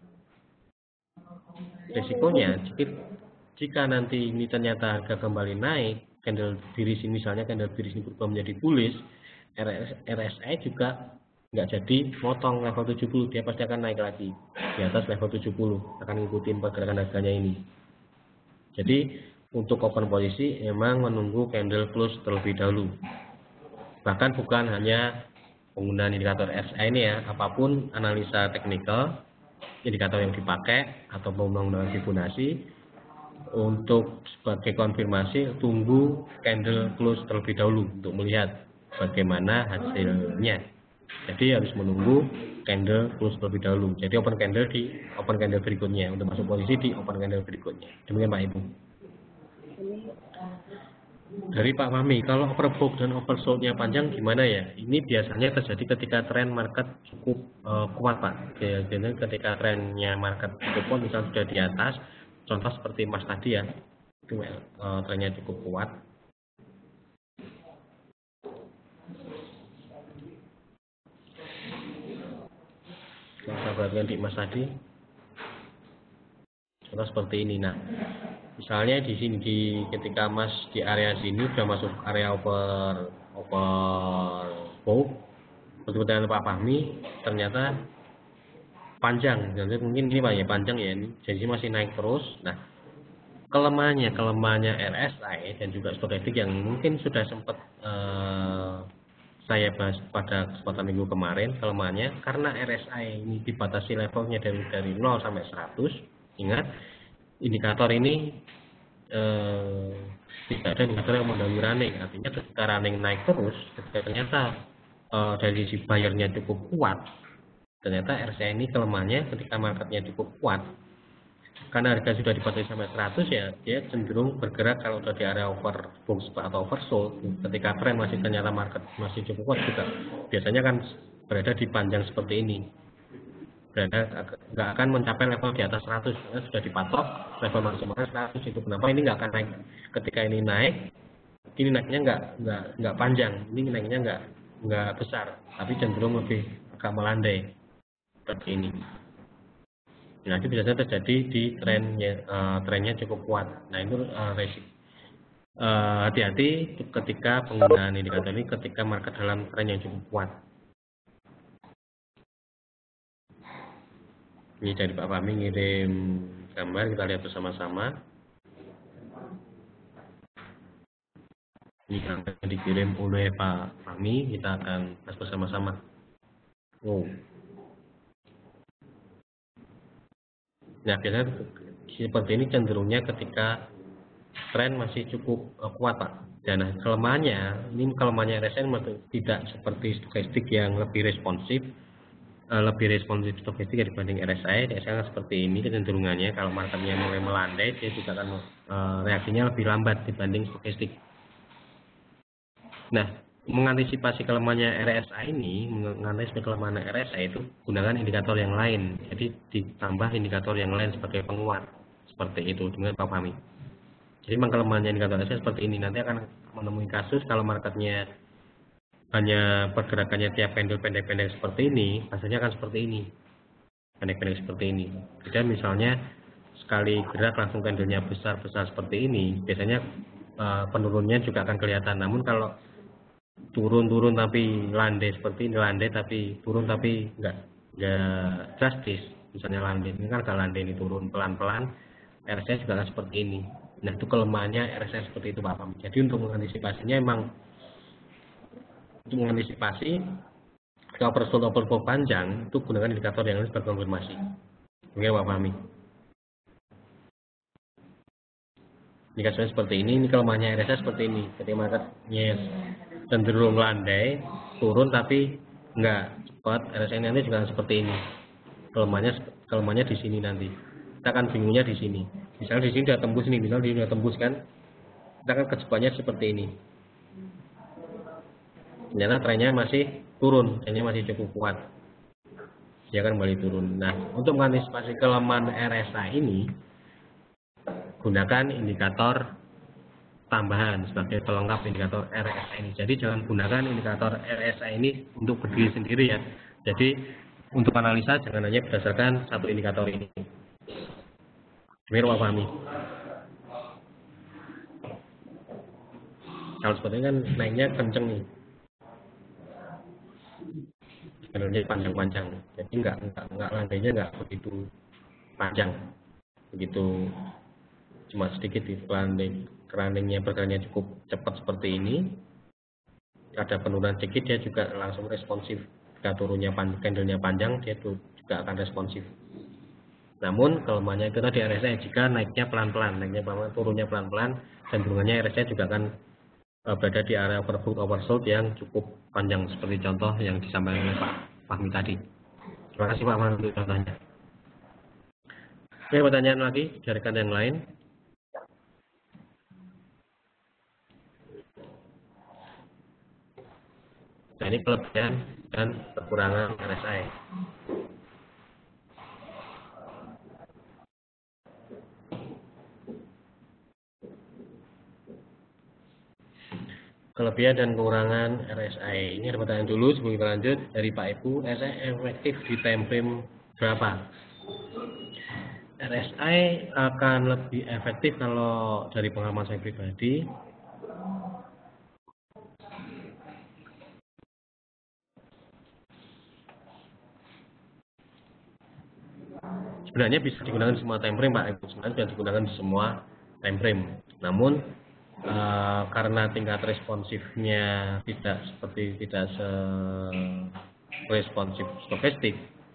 resikonya jika, jika nanti ini ternyata harga kembali naik, candle biris ini misalnya candle biris ini berubah menjadi bullish, R S I juga nggak jadi motong level tujuh puluh, dia pasti akan naik lagi di atas level tujuh puluh, akan ngikutin pergerakan harganya ini. Jadi untuk open posisi memang menunggu candle close terlebih dahulu. Bahkan bukan hanya penggunaan indikator R S I ini ya, apapun analisa teknikal, indikator yang dipakai atau menggunakan Fibonacci, Untuk sebagai konfirmasi, tunggu candle close terlebih dahulu untuk melihat bagaimana hasilnya. Jadi harus menunggu candle close terlebih dahulu. Jadi open candle di open candle berikutnya, untuk masuk posisi di open candle berikutnya. Demikian Pak Ibu. Dari Pak Fahmi, kalau overbought dan oversold-nya panjang gimana ya? Ini biasanya terjadi ketika tren market cukup uh, kuat Pak. Biasanya ketika trennya market cukup kuat, misalnya sudah di atas, contoh seperti emas tadi ya, itu uh, trennya cukup kuat. Kita perhatikan di emas tadi, contoh seperti ini. Nah, misalnya di sini di ketika emas di area sini sudah masuk area over overbought, seperti dengan Pak Fahmi, ternyata panjang. Jadi mungkin ini Pak ya panjang ya, ini jadi masih naik terus. Nah, kelemahannya kelemahannya R S I dan juga stokastik yang mungkin sudah sempat eh, saya bahas pada kesempatan minggu kemarin, kelemahannya karena R S I ini dibatasi levelnya dari dari nol sampai seratus. Ingat, indikator ini eh, tidak ada indikator yang mendahului running. Artinya ketika running naik terus, ketika ternyata eh, dari sisi bayarnya cukup kuat, ternyata R S I ini kelemahannya ketika marketnya cukup kuat. Karena harga sudah dibatasi sampai seratus ya, dia cenderung bergerak kalau sudah di area overbought atau oversold. Ketika tren masih ternyata market masih cukup kuat juga, biasanya kan berada di panjang seperti ini. Berada nggak akan mencapai level di atas seratus, karena sudah dipatok level maksimal seratus itu. Kenapa ini nggak akan naik? Ketika ini naik, ini naiknya nggak nggak nggak panjang, ini naiknya nggak nggak besar, tapi cenderung lebih agak melandai seperti ini. Nah, itu biasanya terjadi di trennya uh, trennya cukup kuat. Nah, itu uh, resiko. Uh, hati-hati ketika penggunaan indikator ini ketika market dalam tren yang cukup kuat. Ini dari Pak Fahmi ngirim gambar, kita lihat bersama-sama. Ini gambar yang dikirim oleh Pak Fahmi, kita akan bahas bersama-sama. Oh. Nah, biasanya seperti ini cenderungnya ketika tren masih cukup uh, kuat Pak. Dan kelemahannya, ini kelemahannya R S I tidak seperti stokastik yang lebih responsif, uh, lebih responsif stokastik dibanding R S I. R S I seperti ini kecenderungannya, kalau marketnya mulai melandai, dia juga akan uh, reaksinya lebih lambat dibanding stokastik. Nah, mengantisipasi kelemahannya R S I ini, mengantisipasi kelemahan R S I itu gunakan indikator yang lain. Jadi ditambah indikator yang lain sebagai penguat. Seperti itu dengan Pak Fahmi. Jadi memang kelemahannya indikator R S I seperti ini. Nanti akan menemui kasus kalau marketnya hanya pergerakannya tiap candle pendek-pendek seperti ini, hasilnya akan seperti ini. Pendek-pendek seperti ini. Jadi misalnya sekali gerak langsung candlenya besar-besar seperti ini, biasanya uh, penurunnya juga akan kelihatan. Namun kalau turun-turun tapi landai seperti ini, landai tapi turun tapi enggak enggak drastis, misalnya landai ini kan kalau landai ini turun pelan-pelan, R S I juga akan seperti ini. Nah, itu kelemahannya R S I seperti itu Pak Fahmi. Jadi untuk mengantisipasinya emang untuk mengantisipasi kalau oversold overbought panjang itu gunakan indikator yang lain sebagai konfirmasi. Oke Pak Fahmi. Ini kasusnya seperti ini, ini kelemahannya R S I seperti ini. Ketika marketnya cenderung landai, turun tapi enggak cepat, R S I nanti juga seperti ini. Kelemahannya kelemahannya di sini nanti. Kita akan bingungnya di sini. Misalnya di sini sudah tembus nih, misalnya di sini sudah tembus kan, kita akan kejebaknya seperti ini. Ternyata trennya masih turun, trennya masih cukup kuat. Dia akan kembali turun. Nah, untuk mengantisipasi kelemahan R S I ini, gunakan indikator tambahan sebagai pelengkap indikator R S I ini. Jadi jangan gunakan indikator R S I ini untuk berdiri sendiri ya. Jadi untuk analisa jangan hanya berdasarkan satu indikator ini. Biar Pak Fahmi. Kalau seperti ini kan naiknya kenceng nih. Sebenarnya panjang-panjang. Jadi enggak enggak enggak landainya enggak begitu panjang. Begitu cuma sedikit di landai, runningnya bergeraknya cukup cepat seperti ini. Ada penurunan sedikit dia juga langsung responsif. Jika turunnya candlenya panjang dia tuh juga akan responsif. Namun kelemahannya itu tadi R S I jika naiknya pelan-pelan, naiknya pelan-pelan, turunnya pelan-pelan, dan turunannya R S I juga akan uh, berada di area overbought oversold yang cukup panjang seperti contoh yang disampaikan oleh Pak Fahmi tadi. Terima kasih Pak Man untuk contohnya. Oke, pertanyaan lagi dari rekan yang lain. Nah, ini kelebihan dan kekurangan R S I. Kelebihan dan kekurangan R S I. Ini ada pertanyaan dulu sebelum kita lanjut dari Pak Ibu. R S I efektif di time frame berapa? R S I akan lebih efektif kalau dari pengalaman saya pribadi. Sebenarnya bisa digunakan di semua time frame Pak Ibu. Sebenarnya bisa digunakan di semua time frame. Namun Uh, karena tingkat responsifnya tidak seperti tidak se responsif stokastik,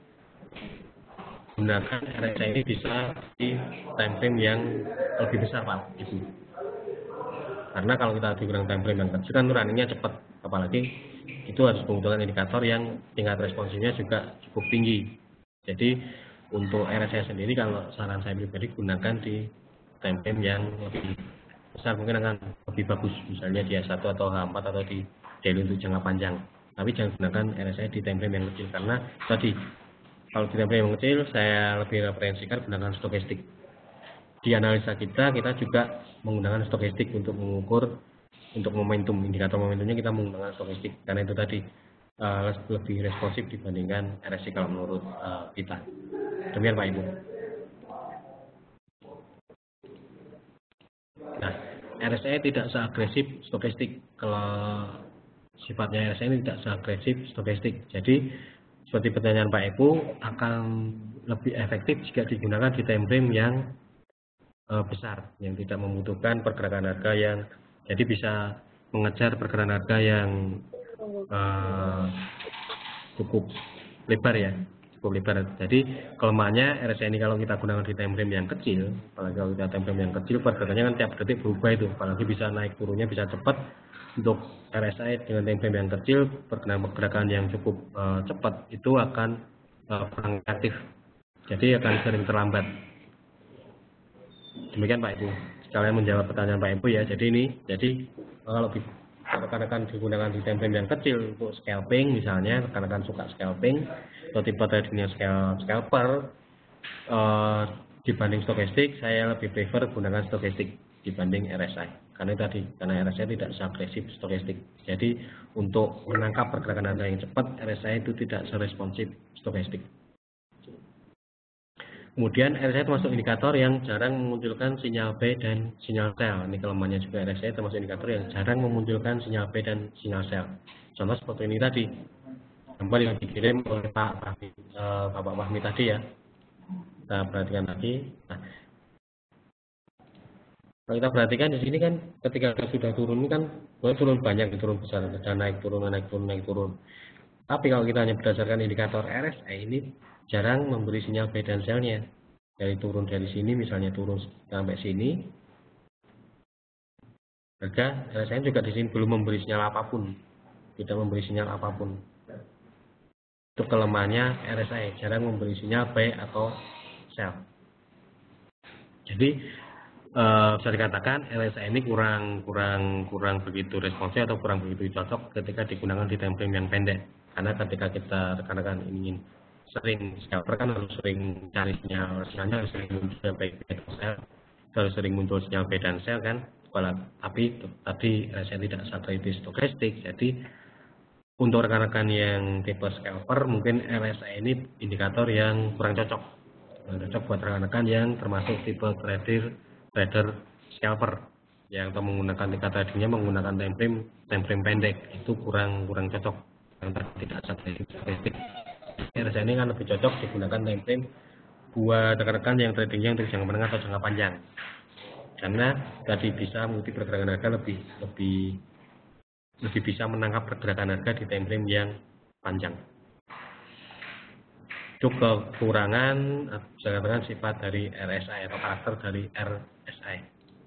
gunakan R S I ini bisa di time frame yang lebih besar Pak Ibu. Karena kalau kita digunakan time frame yang kecil kan runningnya cepat, apalagi itu harus menggunakan indikator yang tingkat responsifnya juga cukup tinggi. Jadi untuk R S I sendiri kalau saran saya pribadi gunakan di time frame yang lebih besar, mungkin akan lebih bagus, misalnya di H satu atau H empat atau di daily untuk jangka panjang. Tapi jangan gunakan R S I di time frame yang kecil, karena tadi kalau di time frame yang kecil saya lebih referensikan gunakan stokastik. Di analisa kita kita juga menggunakan stokastik untuk mengukur untuk momentum, indikator momentumnya kita menggunakan stokastik, karena itu tadi uh, lebih responsif dibandingkan R S I kalau menurut uh, kita. Demikian Pak Ibu. Nah, R S I tidak seagresif stokastik. Kalau sifatnya R S I ini tidak seagresif stokastik. Jadi seperti pertanyaan Pak Ibu, akan lebih efektif jika digunakan di time frame yang uh, besar, yang tidak membutuhkan pergerakan harga yang jadi bisa mengejar pergerakan harga yang uh, cukup lebar ya. Cukup lebar. Jadi kelemahannya R S I ini kalau kita gunakan di time frame yang kecil, apalagi kalau kita time frame yang kecil, pergerakannya kan tiap detik berubah itu, apalagi bisa naik turunnya bisa cepat. Untuk R S I dengan time frame yang kecil, pergerakan yang cukup uh, cepat itu akan uh, kurang aktif, jadi akan sering terlambat. Demikian Pak Ibu. Sekalian menjawab pertanyaan Pak Ibu ya. Jadi ini, jadi kalau rekan-rekan digunakan di time frame yang kecil untuk scalping, misalnya rekan-rekan suka scalping atau tipe tradingnya scalper uh, dibanding stokastik, saya lebih prefer gunakan stokastik dibanding R S I, karena tadi karena R S I tidak seagresif stokastik. Jadi untuk menangkap pergerakan harga yang cepat, R S I itu tidak seresponsif stokastik. Kemudian R S I termasuk indikator yang jarang memunculkan sinyal buy dan sinyal sell. Ini kelemahannya juga, R S I termasuk indikator yang jarang memunculkan sinyal buy dan sinyal sell. Contoh seperti ini tadi, gambar yang dikirim oleh Pak Fahmi, eh, Bapak Fahmi tadi ya. Kita perhatikan lagi. Nah, kalau kita perhatikan di sini kan, ketika sudah turun ini kan, boleh turun banyak, turun besar, dan naik turun, naik turun, naik turun. Tapi kalau kita hanya berdasarkan indikator R S I ini jarang memberi sinyal buy dan sell-nya. Dari turun dari sini, misalnya turun sampai sini, harga R S I juga di sini belum memberi sinyal apapun, tidak memberi sinyal apapun. Itu kelemahannya R S I, jarang memberi sinyal buy atau sell. Jadi eh, bisa dikatakan R S I ini kurang kurang kurang begitu responsif atau kurang begitu cocok ketika digunakan di time frame yang pendek. Karena ketika kita rekan-rekan ingin sering scalper kan harus sering cari sinyal, sinyalnya harus sering muncul baik atau sell, harus sering muncul sinyal buy dan sell kan. Tapi tadi R S I tidak seagresif stokastik, jadi untuk rekan-rekan yang tipe scalper mungkin R S I ini indikator yang kurang cocok, kurang cocok buat rekan-rekan yang termasuk tipe trader trader scalper yang atau menggunakan tingkat tradingnya menggunakan time frame time frame pendek, itu kurang kurang cocok, yang tidak stokastik. R S I ini kan lebih cocok digunakan time frame buat rekan-rekan yang tradingnya untuk jangka menengah atau jangka panjang, karena tadi bisa mengikuti pergerakan harga lebih lebih lebih bisa menangkap pergerakan harga di time frame yang panjang. Itu kekurangan, bisa katakan sifat dari R S I atau karakter dari R S I.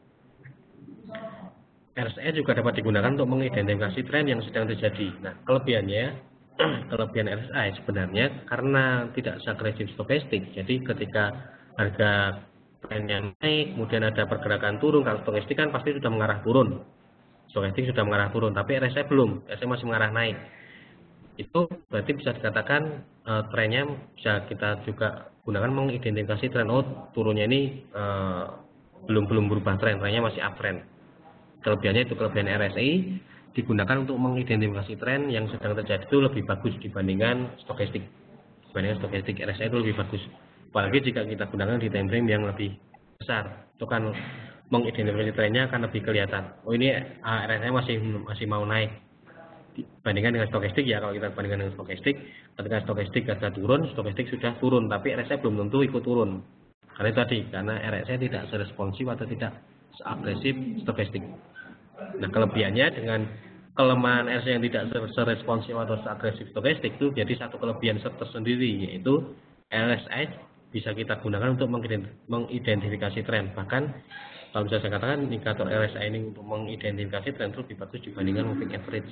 R S I juga dapat digunakan untuk mengidentifikasi tren yang sedang terjadi. Nah, kelebihannya, kelebihan R S I sebenarnya karena tidak seagresif stokastik. Jadi ketika harga trennya naik, kemudian ada pergerakan turun, kalau stokastik kan pasti sudah mengarah turun. Stokastik sudah mengarah turun, tapi R S I belum, R S I masih mengarah naik. Itu berarti bisa dikatakan e, trennya bisa kita juga gunakan mengidentifikasi tren. Oh, turunnya ini e, belum belum berubah tren, trennya masih uptrend. Kelebihannya itu kelebihan R S I digunakan untuk mengidentifikasi tren yang sedang terjadi itu lebih bagus dibandingkan stokastik. Dibandingkan stokastik, R S I itu lebih bagus. Apalagi jika kita gunakan di time frame yang lebih besar, itu kan mengidentifikasi trennya akan lebih kelihatan. Oh, ini R S I masih masih mau naik. Dibandingkan dengan stokastik ya, kalau kita bandingkan dengan stokastik, ketika stokastik harga turun, stokastik sudah turun, tapi R S I belum tentu ikut turun. Karena itu tadi, karena R S I tidak seresponsif atau tidak seagresif stokastik. Nah, kelebihannya dengan kelemahan R S I yang tidak seresponsif atau seagresif stokastik itu jadi satu kelebihan tersendiri, yaitu R S I bisa kita gunakan untuk mengidentifikasi tren. Bahkan kalau bisa saya katakan indikator R S I ini untuk mengidentifikasi tren itu lebih bagus dibandingkan moving average.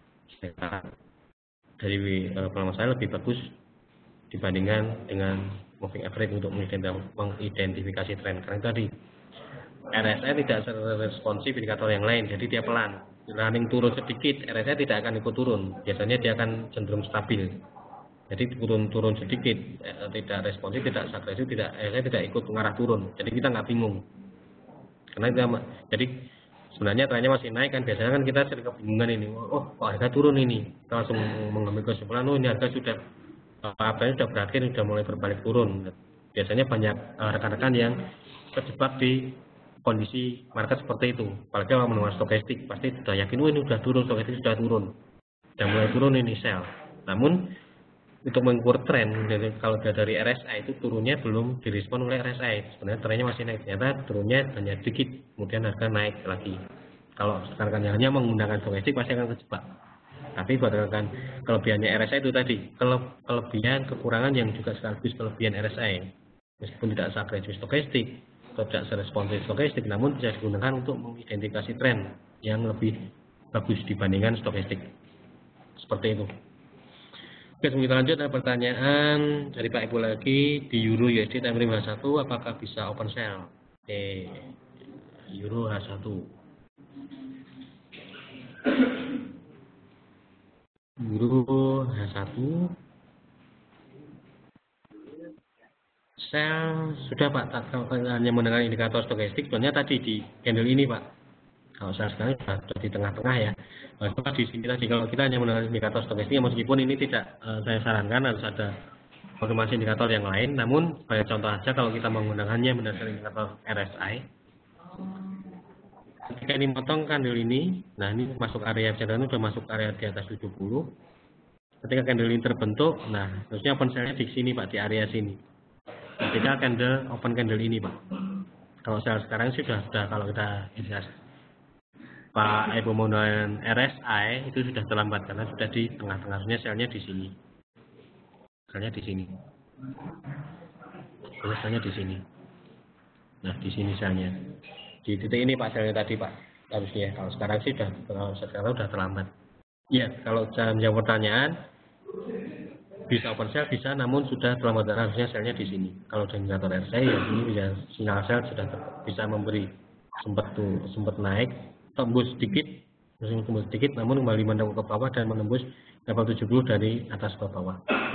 Dari uh, pengalaman saya lebih bagus dibandingkan dengan moving average untuk mengidentifikasi tren. Karena tadi R S I tidak seresponsif indikator yang lain, jadi dia pelan. Running turun sedikit, R S I tidak akan ikut turun. Biasanya dia akan cenderung stabil. Jadi turun-turun sedikit, eh, tidak responsif, tidak agresif, tidak R S I tidak ikut mengarah turun. Jadi kita nggak bingung. Karena itu, jadi sebenarnya trennya masih naik kan, biasanya kan kita sering kebingungan ini, oh kok harga turun ini, kita langsung mengambil kesimpulan, oh ini harga sudah apa-apa sudah berakhir, sudah mulai berbalik turun. Biasanya banyak rekan-rekan yang terjebak di kondisi market seperti itu, apalagi kalau menemukan stokastik, pasti sudah yakin, oh ini sudah turun, stokastik sudah turun, sudah mulai turun ini sell. Namun untuk mengukur tren, kalau dari R S I itu turunnya belum direspon oleh R S I, sebenarnya trennya masih naik, ternyata turunnya hanya sedikit, kemudian harga naik lagi. Kalau sekarang hanya menggunakan stokastik pasti akan terjebak. Tapi buat rekan kelebihannya R S I itu tadi, kelebihan kekurangan yang juga sekaligus kelebihan R S I, meskipun tidak seagresif stokastik atau tidak seresponsif stokastik, namun bisa digunakan untuk mengidentifikasi tren yang lebih bagus dibandingkan stokastik. Seperti itu. Oke, kita lanjut, ada pertanyaan dari Pak Ibu lagi, di Euro U S D time frame H satu apakah bisa open sell? Oke, Euro H satu. Euro H satu sell sudah Pak, kalau hanya mendengar indikator stokastik, sebenarnya tadi di candle ini Pak. Kalau saya sekarang sudah di tengah-tengah ya. Nah, di sini tadi kalau kita hanya mendengar indikator stokastik, meskipun ini tidak uh, saya sarankan harus ada konfirmasi indikator yang lain, namun sebagai contoh aja kalau kita menggunakannya berdasarkan indikator R S I, ketika ini potong candle ini, nah ini masuk area candle sudah masuk area di atas tujuh puluh. Ketika candle ini terbentuk, nah harusnya open sell-nya di sini Pak, di area sini. Ketika candle open candle ini Pak. Kalau sell sekarang sih sudah sudah kalau kita lihat Pak Ibu menggunakan R S I itu sudah terlambat karena sudah di tengah-tengah, harusnya selnya di sini, selnya di sini, selnya di sini. Nah di sini selnya, di titik ini Pak selnya tadi Pak harusnya. Kalau sekarang sih sudah kalau sekarang sudah terlambat. Iya, kalau saya menjawab pertanyaan bisa open sell bisa, namun sudah terlambat, harusnya selnya di sini. Kalau dengan indikator R S I ya ini bisa sinyal sell sudah bisa memberi sempat tuh sempat naik, tembus sedikit, tembus sedikit, namun kembali mendorong ke bawah dan menembus level tujuh puluh dari atas ke bawah.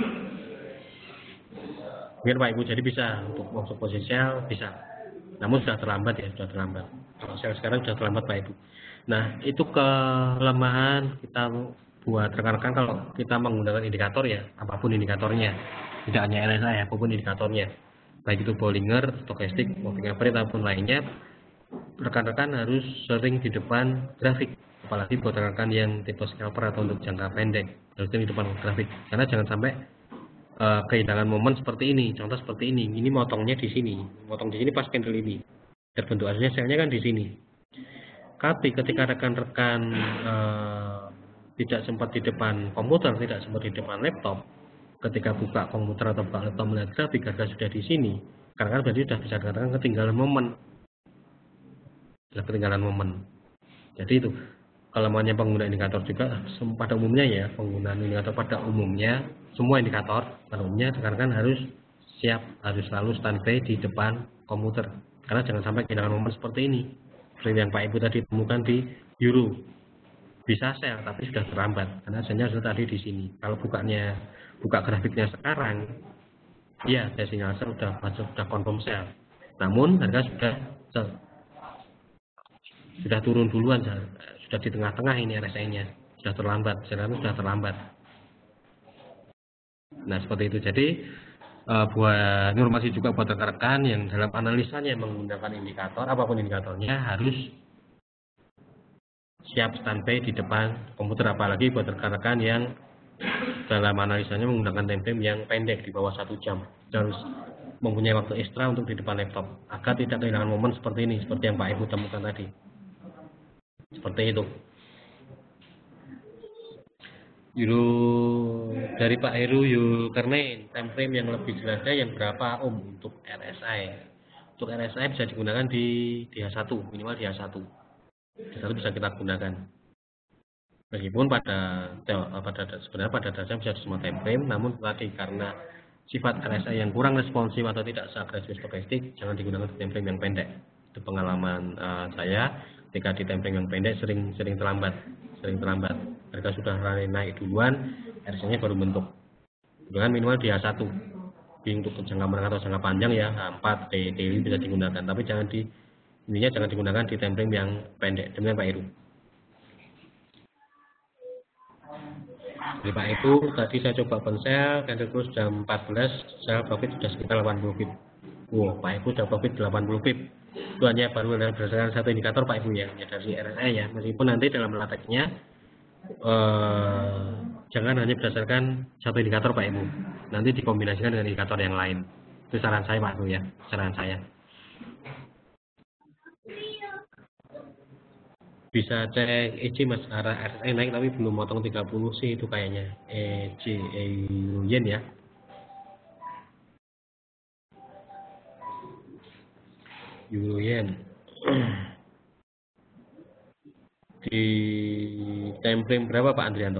Mungkin Pak Ibu, jadi bisa untuk masuk posisi sell bisa, namun sudah terlambat ya, sudah terlambat. Kalau sell sekarang sudah terlambat Pak Ibu. Nah itu kelemahan kita buat rekan-rekan kalau kita menggunakan indikator ya, apapun indikatornya, tidak hanya R S I, apapun indikatornya, baik itu Bollinger, stokastik, moving average ataupun lainnya, rekan-rekan harus sering di depan grafik, apalagi buat rekan-rekan yang tipe scalper atau untuk jangka pendek, harus di depan grafik, karena jangan sampai uh, kehilangan momen seperti ini. Contoh seperti ini, ini motongnya di sini, motong di sini pas candle ini, terbentuk hasilnya selnya kan di sini. Tapi ketika rekan-rekan uh, tidak sempat di depan komputer, tidak sempat di depan laptop, ketika buka komputer atau buka laptop melihat grafik harga sudah di sini, karena kan berarti sudah bisa dikatakan ketinggalan momen, sudah ketinggalan momen. Jadi itu kelemahannya pengguna indikator juga pada umumnya ya, penggunaan indikator pada umumnya, semua indikator pada umumnya sekarang kan harus siap, harus selalu standby di depan komputer, karena jangan sampai kehilangan momen seperti ini, seperti yang Pak Ibu tadi temukan di euro, bisa sell tapi sudah terlambat karena sinyal sudah tadi di sini. Kalau bukanya buka grafiknya sekarang, ya saya sinyal sell sudah masuk, sudah confirm sell, namun harga sudah sell, sudah turun duluan, sudah di tengah-tengah ini R S I-nya, sudah terlambat, sekarang sudah terlambat. Nah seperti itu. Jadi uh, buat informasi juga buat rekan-rekan yang dalam analisanya menggunakan indikator, apapun indikatornya harus siap standby di depan komputer, apalagi buat rekan-rekan yang dalam analisanya menggunakan time frame yang pendek di bawah satu jam, harus mempunyai waktu ekstra untuk di depan laptop agar tidak kehilangan momen seperti ini, seperti yang Pak Ibu temukan tadi. Seperti itu. Euro dari Pak Heru Yulkarnain, time frame yang lebih jelasnya yang berapa Om untuk R S I? Untuk R S I bisa digunakan di D H satu, minimal D H satu. D H satu bisa kita gunakan. Meskipun pada pada sebenarnya pada dasarnya bisa semua time frame, namun tadi karena sifat R S I yang kurang responsif atau tidak seagresif stokastik, jangan digunakan di time frame yang pendek. Itu pengalaman uh, saya. Ketika di time frame yang pendek sering sering terlambat, sering terlambat. Harga sudah naik duluan, R S I-nya baru bentuk. Dengan minimal D H satu. Untuk jangka menengah atau jangka panjang ya, empat daily bisa digunakan, tapi jangan di ininya jangan digunakan di time frame yang pendek. Demikian Pak Heru. Jadi Pak Ibu, tadi saya coba ponsel, candle close jam empat belas, saya profit sudah sekitar delapan puluh pip. Wow, Pak Ibu sudah profit delapan puluh pip. Itu hanya baru berdasarkan satu indikator Pak Ibu ya, ya dari R S I ya. Meskipun nanti dalam prakteknya eh, jangan hanya berdasarkan satu indikator Pak Ibu, nanti dikombinasikan dengan indikator yang lain. Itu saran saya Pak Ibu ya, saran saya. Bisa cek E J Mas, arah R S I naik tapi belum motong tiga puluh sih itu kayaknya. E J Euro Yen ya. Euro Yen. Di time frame berapa Pak Andrianto?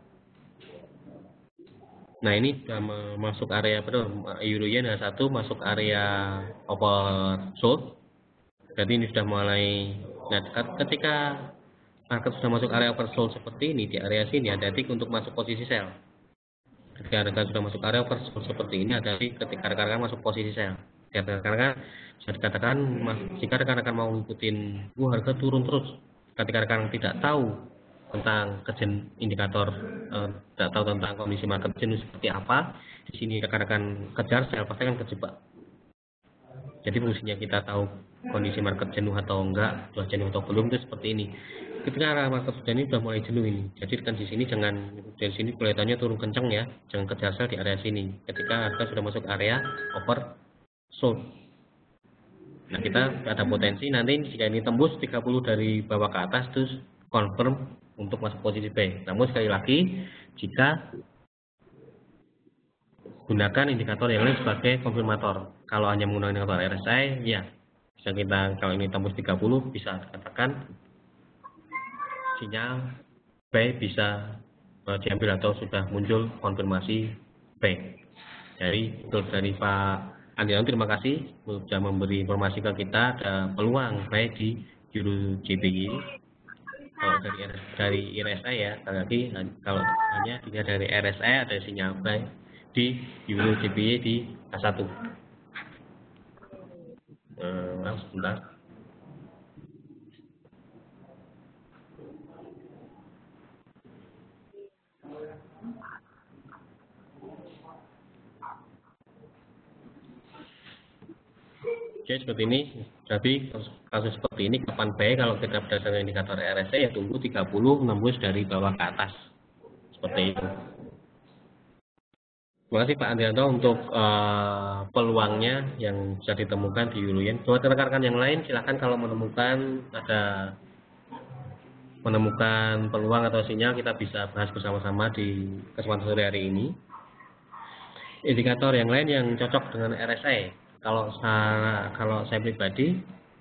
Nah ini sudah masuk area betul, Euro Yen H satu masuk area oversold. Berarti ini sudah mulai. Nah ketika market sudah masuk area oversold seperti ini, di area sini hati-hati untuk masuk posisi sell. Ketika harga sudah masuk area oversold seperti ini, hati-hati ketika rekan-rekan masuk posisi sell. Rekan-rekan bisa dikatakan jika rekan-rekan mau ngikutin, wah harga turun terus. Ketika rekan tidak tahu tentang kejen indikator, eh, tidak tahu tentang kondisi market jenuh seperti apa, di sini rekan-rekan kejar sell pasti akan terjebak. Jadi fungsinya kita tahu kondisi market jenuh atau enggak, sudah jenuh atau belum itu seperti ini. Ketika market sudah ini sudah mulai jenuh ini, jadi kan di sini jangan dari sini kelihatannya turun kencang ya, jangan kejar sell di area sini. Ketika harga sudah masuk area oversold. Nah kita ada potensi nanti jika ini tembus tiga puluh dari bawah ke atas terus confirm untuk masuk posisi buy. Namun sekali lagi jika gunakan indikator yang lain sebagai konfirmator. Kalau hanya menggunakan indikator R S I ya bisa kita, kalau ini tembus tiga puluh bisa dikatakan sinyal buy bisa diambil atau sudah muncul konfirmasi buy. Jadi itu dari Pak Andrianto, terima kasih sudah memberi informasi ke kita, ada peluang baik di Euro J P Y. Kalau dari dari R S I ya, lagi kalau hanya dilihat dari R S I ada sinyal buy di Euro J P Y di H satu. Eh, sebentar. Oke, seperti ini. Jadi kasus seperti ini kapan baik kalau kita berdasarkan indikator R S I ya tunggu tiga puluh menembus dari bawah ke atas. Seperti itu. Terima kasih Pak Andrianto untuk uh, peluangnya yang bisa ditemukan di Euro Yen. Buat rekan-rekan yang lain silahkan kalau menemukan ada menemukan peluang atau sinyal kita bisa bahas bersama-sama di kesempatan sore hari ini. indikator yang lain yang cocok dengan R S I. Kalau saya, kalau saya pribadi,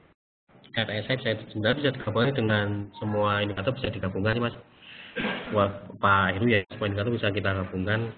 R S I bisa sebenarnya bisa digabungkan dengan semua indikator, bisa digabungkan Mas. Wah, Pak Heru ya, semua indikator bisa kita gabungkan.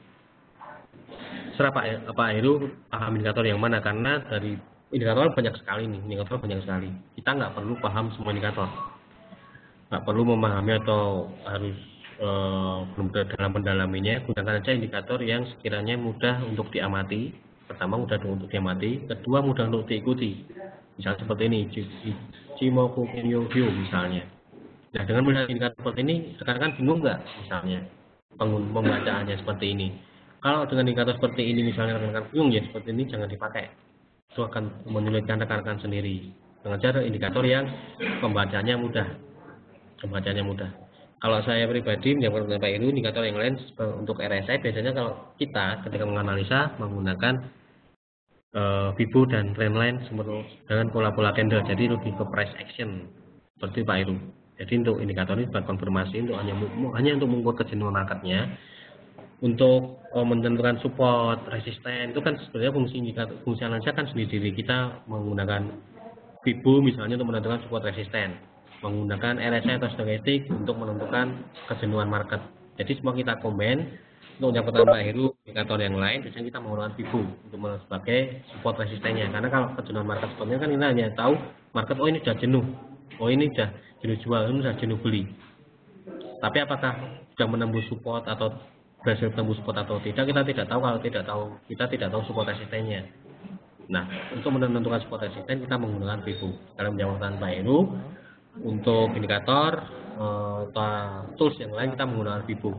Serah Pak, Pak Heru paham indikator yang mana, karena dari indikator banyak sekali nih, indikator banyak sekali. Kita nggak perlu paham semua indikator, nggak perlu memahami atau harus eh, belum dalam mendalaminya. Gunakan saja indikator yang sekiranya mudah untuk diamati. Pertama, mudah untuk diamati. Kedua, mudah untuk diikuti. Misalnya seperti ini, Ichimoku Kinyo Hyo misalnya. Nah, dengan melihat indikator seperti ini, rekan kan bingung nggak misalnya pembacaannya seperti ini. Kalau dengan indikator seperti ini misalnya rekan-rekan bingung, ya seperti ini jangan dipakai. Itu akan menyulitkan rekan-rekan sendiri. Dengan cara indikator yang pembacanya mudah. Pembacanya mudah. Kalau saya pribadi menjawab Pak Heru, indikator yang lain untuk R S I biasanya kalau kita ketika menganalisa menggunakan uh, Fibo dan trendline dengan pola-pola candle, jadi lebih ke price action seperti Pak Heru. Jadi untuk indikator ini sebagai konfirmasi untuk hanya hanya untuk mengukur kejenuhan marketnya, untuk uh, menentukan support, resisten itu kan sebenarnya fungsi indikator, fungsi analisa kan sendiri. Kita menggunakan Fibo misalnya untuk menentukan support resisten, menggunakan R S I atau stochastic untuk menentukan kejenuhan market. Jadi semua kita komen. Untuk yang pertama Pak Heru, indikator yang lain biasanya kita menggunakan Fibo untuk sebagai support resistennya. Karena kalau kejenuhan market sebenarnya kan kita hanya tahu market, oh ini sudah jenuh, oh ini sudah jenuh jual, ini sudah jenuh beli. Tapi apakah sudah menembus support atau berhasil menembus support atau tidak, kita tidak tahu. Kalau tidak tahu, kita tidak tahu support resistennya. Nah, untuk menentukan support resisten kita menggunakan Fibo. Dalam jawaban Pak Heru, untuk indikator atau tools yang lain kita menggunakan Fibo.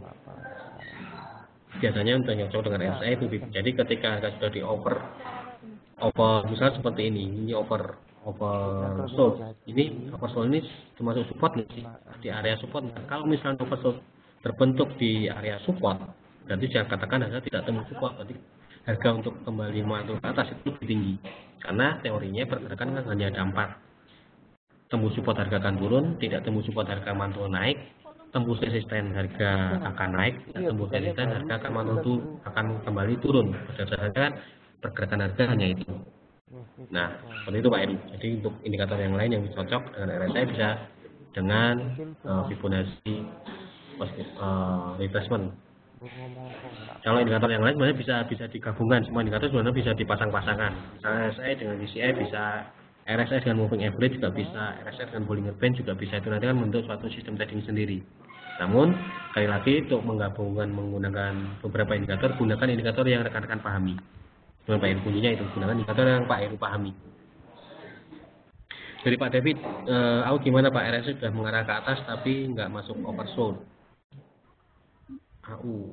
Biasanya untuk yang cocok dengan R S I itu Fibo. Jadi ketika harga sudah di over, over misalnya seperti ini, ini over over sold, ini over sold ini termasuk support nih sih, di area support. Nah, kalau misalnya over sold terbentuk di area support, berarti saya katakan harga tidak tembus support, berarti harga untuk kembali mantul ke atas itu lebih tinggi. Karena teorinya pergerakan kan hanya ada empat, tembus support harga akan turun, tidak tembus support harga mantul naik, tembus resisten harga akan naik, tidak tembus resisten harga akan mantul tuh akan kembali turun. Berdasarkan pergerakan harga hanya itu. Nah, seperti itu Pak Heru. Jadi untuk indikator yang lain yang cocok dengan R S I bisa dengan uh, Fibonacci uh, retracement. Kalau indikator yang lain sebenarnya bisa bisa digabungkan, semua indikator sebenarnya bisa dipasang-pasangkan. Misalnya R S I dengan D C I bisa, R S I dengan moving average juga bisa, R S I dengan Bollinger Band juga bisa. Itu nanti kan membentuk suatu sistem trading sendiri. Namun sekali lagi untuk menggabungkan menggunakan beberapa indikator, gunakan indikator yang rekan-rekan pahami. Dengan Pak Heru kuncinya itu, gunakan indikator yang Pak Heru pahami. Dari Pak David, eh, aku gimana Pak, R S I sudah mengarah ke atas tapi nggak masuk oversold. A U.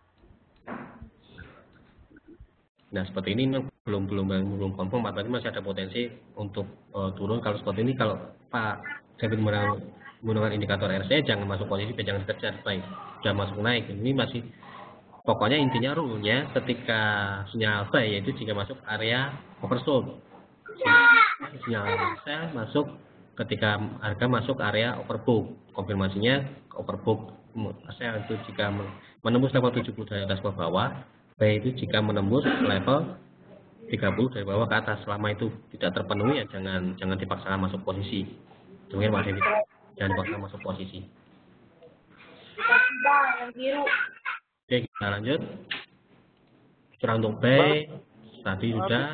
Nah seperti ini belum belum belum confirm, berarti masih ada potensi untuk uh, turun. Kalau seperti ini, kalau Pak David menggunakan indikator R S I, jangan masuk posisi, jangan dikejar, baik sudah masuk naik. Ini masih pokoknya intinya rule-nya ketika sinyal buy yaitu jika masuk area oversold. Sinyal sell masuk ketika harga masuk area overbook. Konfirmasinya overbook sell itu jika menembus level tujuh puluh dari atas ke bawah, buy itu jika menembus level tiga puluh dari bawah ke atas. Selama itu tidak terpenuhi ya jangan jangan dipaksakan masuk posisi. Dengar Pak David, jangan dipaksa masuk posisi. Oke, kita lanjut. Curang untuk buy tadi sudah.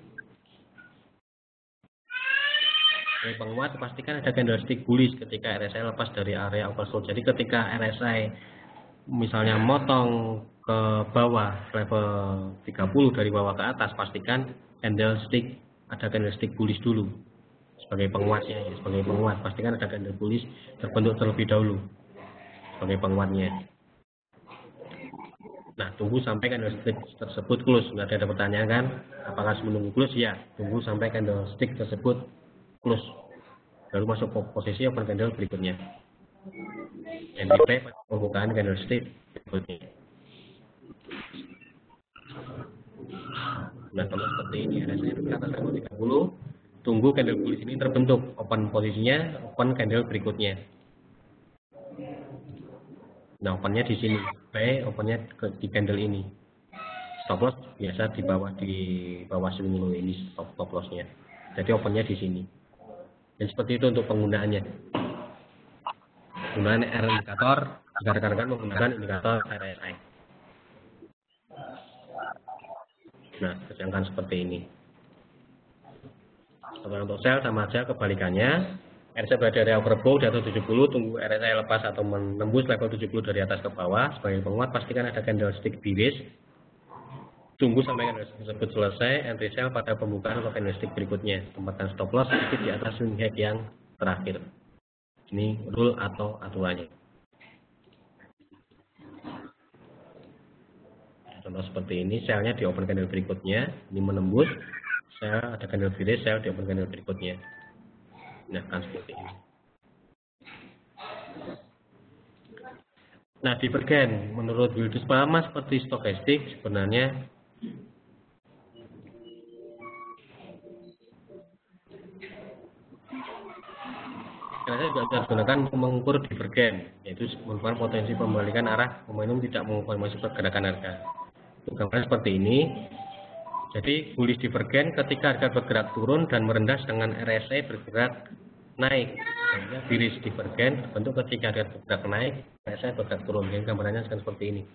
Dari penguat pastikan ada candlestick bullish ketika R S I lepas dari area oversold. Jadi ketika R S I misalnya motong ke bawah level tiga puluh dari bawah ke atas, pastikan candlestick ada candlestick bullish dulu sebagai penguatnya. Ya, sebagai penguat pastikan ada candle bullish terbentuk terlebih dahulu sebagai penguatnya. Nah, tunggu sampai candlestick tersebut close. Nggak ada pertanyaan kan? Apakah menunggu close? Ya, tunggu sampai candlestick tersebut close, lalu masuk ke posisi open candle berikutnya. Entry pembukaan candlestick berikutnya. Nah, kalau seperti ini, R S I ke atas level tiga puluh, tunggu candle bullish ini terbentuk, open posisinya, open candle berikutnya. Nah, opennya di sini, buy opennya di candle ini. stop loss biasa di bawah di bawah swing low ini stop, stop lossnya. Jadi opennya di sini. Dan seperti itu untuk penggunaannya. Penggunaan R indikator jika rekan-rekan menggunakan indikator R S I. Nah, sedangkan seperti ini. Untuk sell sama aja kebalikannya. R S I berada dari overbought di atas tujuh puluh, tunggu R S I lepas atau menembus level tujuh puluh dari atas ke bawah. Sebagai penguat, pastikan ada candlestick bearish. Tunggu sampai candlestick tersebut selesai, entry sell pada pembukaan atau candlestick berikutnya. Tempatkan stop loss sedikit di atas swing head yang terakhir. Ini rule atau aturannya. Contoh seperti ini, sell-nya di open candle berikutnya, ini menembus, sell ada candle bearish, sell di open candle berikutnya. Nah, kan seperti ini. Nah, divergen menurut Wildus sama seperti stokastik sebenarnya karena juga bisa digunakan untuk mengukur divergen, yaitu merupakan potensi pembalikan arah momentum tidak mengonfirmasi pergerakan harga. Itu gambarnya seperti ini. Jadi bullish divergen ketika harga bergerak turun dan merendah dengan R S I bergerak naik. Sehingga bearish divergen bentuk ketika harga bergerak naik, R S I bergerak turun. Jadi gambarannya seperti ini.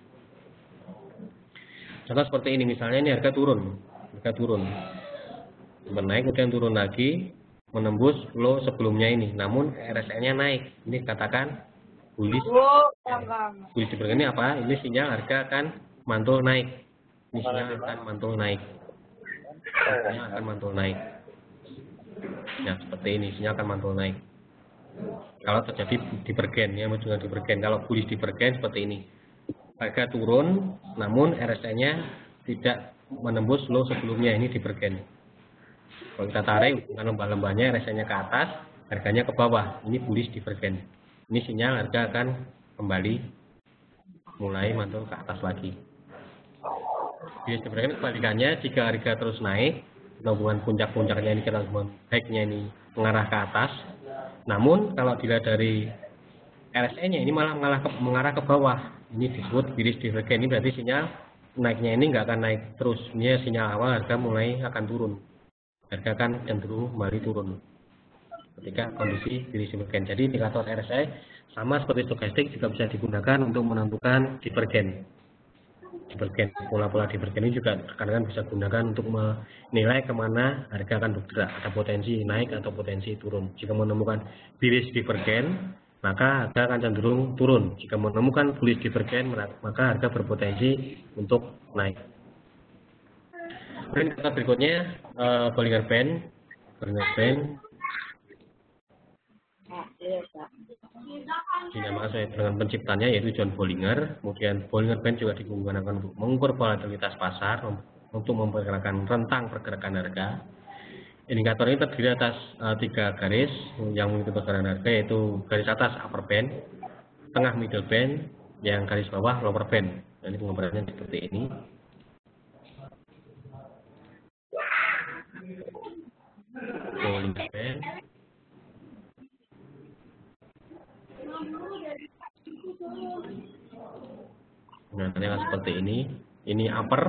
Contoh seperti ini, misalnya ini harga turun, harga turun, menaik kemudian turun lagi, menembus low sebelumnya ini. Namun R S I-nya naik. Ini katakan bullish. Bullish divergen ini apa? Ini sinyal harga akan mantul naik. Ini sinyal akan mantul naik. Sinyal akan mantul naik. Nah, seperti ini, sinyal akan mantul naik. Kalau terjadi divergen, ya juga divergen. Kalau bullish divergen seperti ini. Harga turun, namun R S I-nya tidak menembus low sebelumnya, ini divergen. Kalau kita tarik dengan lembah-lembahnya, R S I-nya ke atas, harganya ke bawah. Ini bullish divergen. Ini sinyal harga akan kembali mulai mantul ke atas lagi. Bullish divergen kebalikannya, jika harga terus naik, hubungan puncak-puncaknya ini kita hubungan high-nya ini mengarah ke atas. Namun kalau dilihat dari R S I-nya ini malah mengarah ke, mengarah ke bawah. Ini disebut bullish divergen. Ini berarti sinyal naiknya ini nggak akan naik terus. Ini sinyal awal harga mulai akan turun. Harga akan cenderung kembali turun ketika kondisi bullish divergen. Jadi indikator R S I sama seperti stokastik juga bisa digunakan untuk menentukan divergen. Divergen, pola-pola divergen ini juga kadang-kadang bisa gunakan untuk menilai kemana harga akan bergerak, ada potensi naik atau potensi turun. Jika menemukan bullish divergen, maka harga akan cenderung turun. Jika menemukan bullish divergen, maka harga berpotensi untuk naik. Kemudian kata berikutnya uh, Bollinger Band, Bollinger Band. Dinamakan sesuai dengan penciptanya yaitu John Bollinger. Kemudian Bollinger Band juga digunakan untuk mengukur volatilitas pasar, untuk memperkirakan rentang pergerakan harga. Indikator ini terdiri atas uh, tiga garis yang mengikuti pergerakan harga, yaitu garis atas upper band, tengah middle band, yang garis bawah lower band. Nah, ini penggambarannya seperti ini. Bollinger Band. Nah, ternyata seperti ini. Ini upper.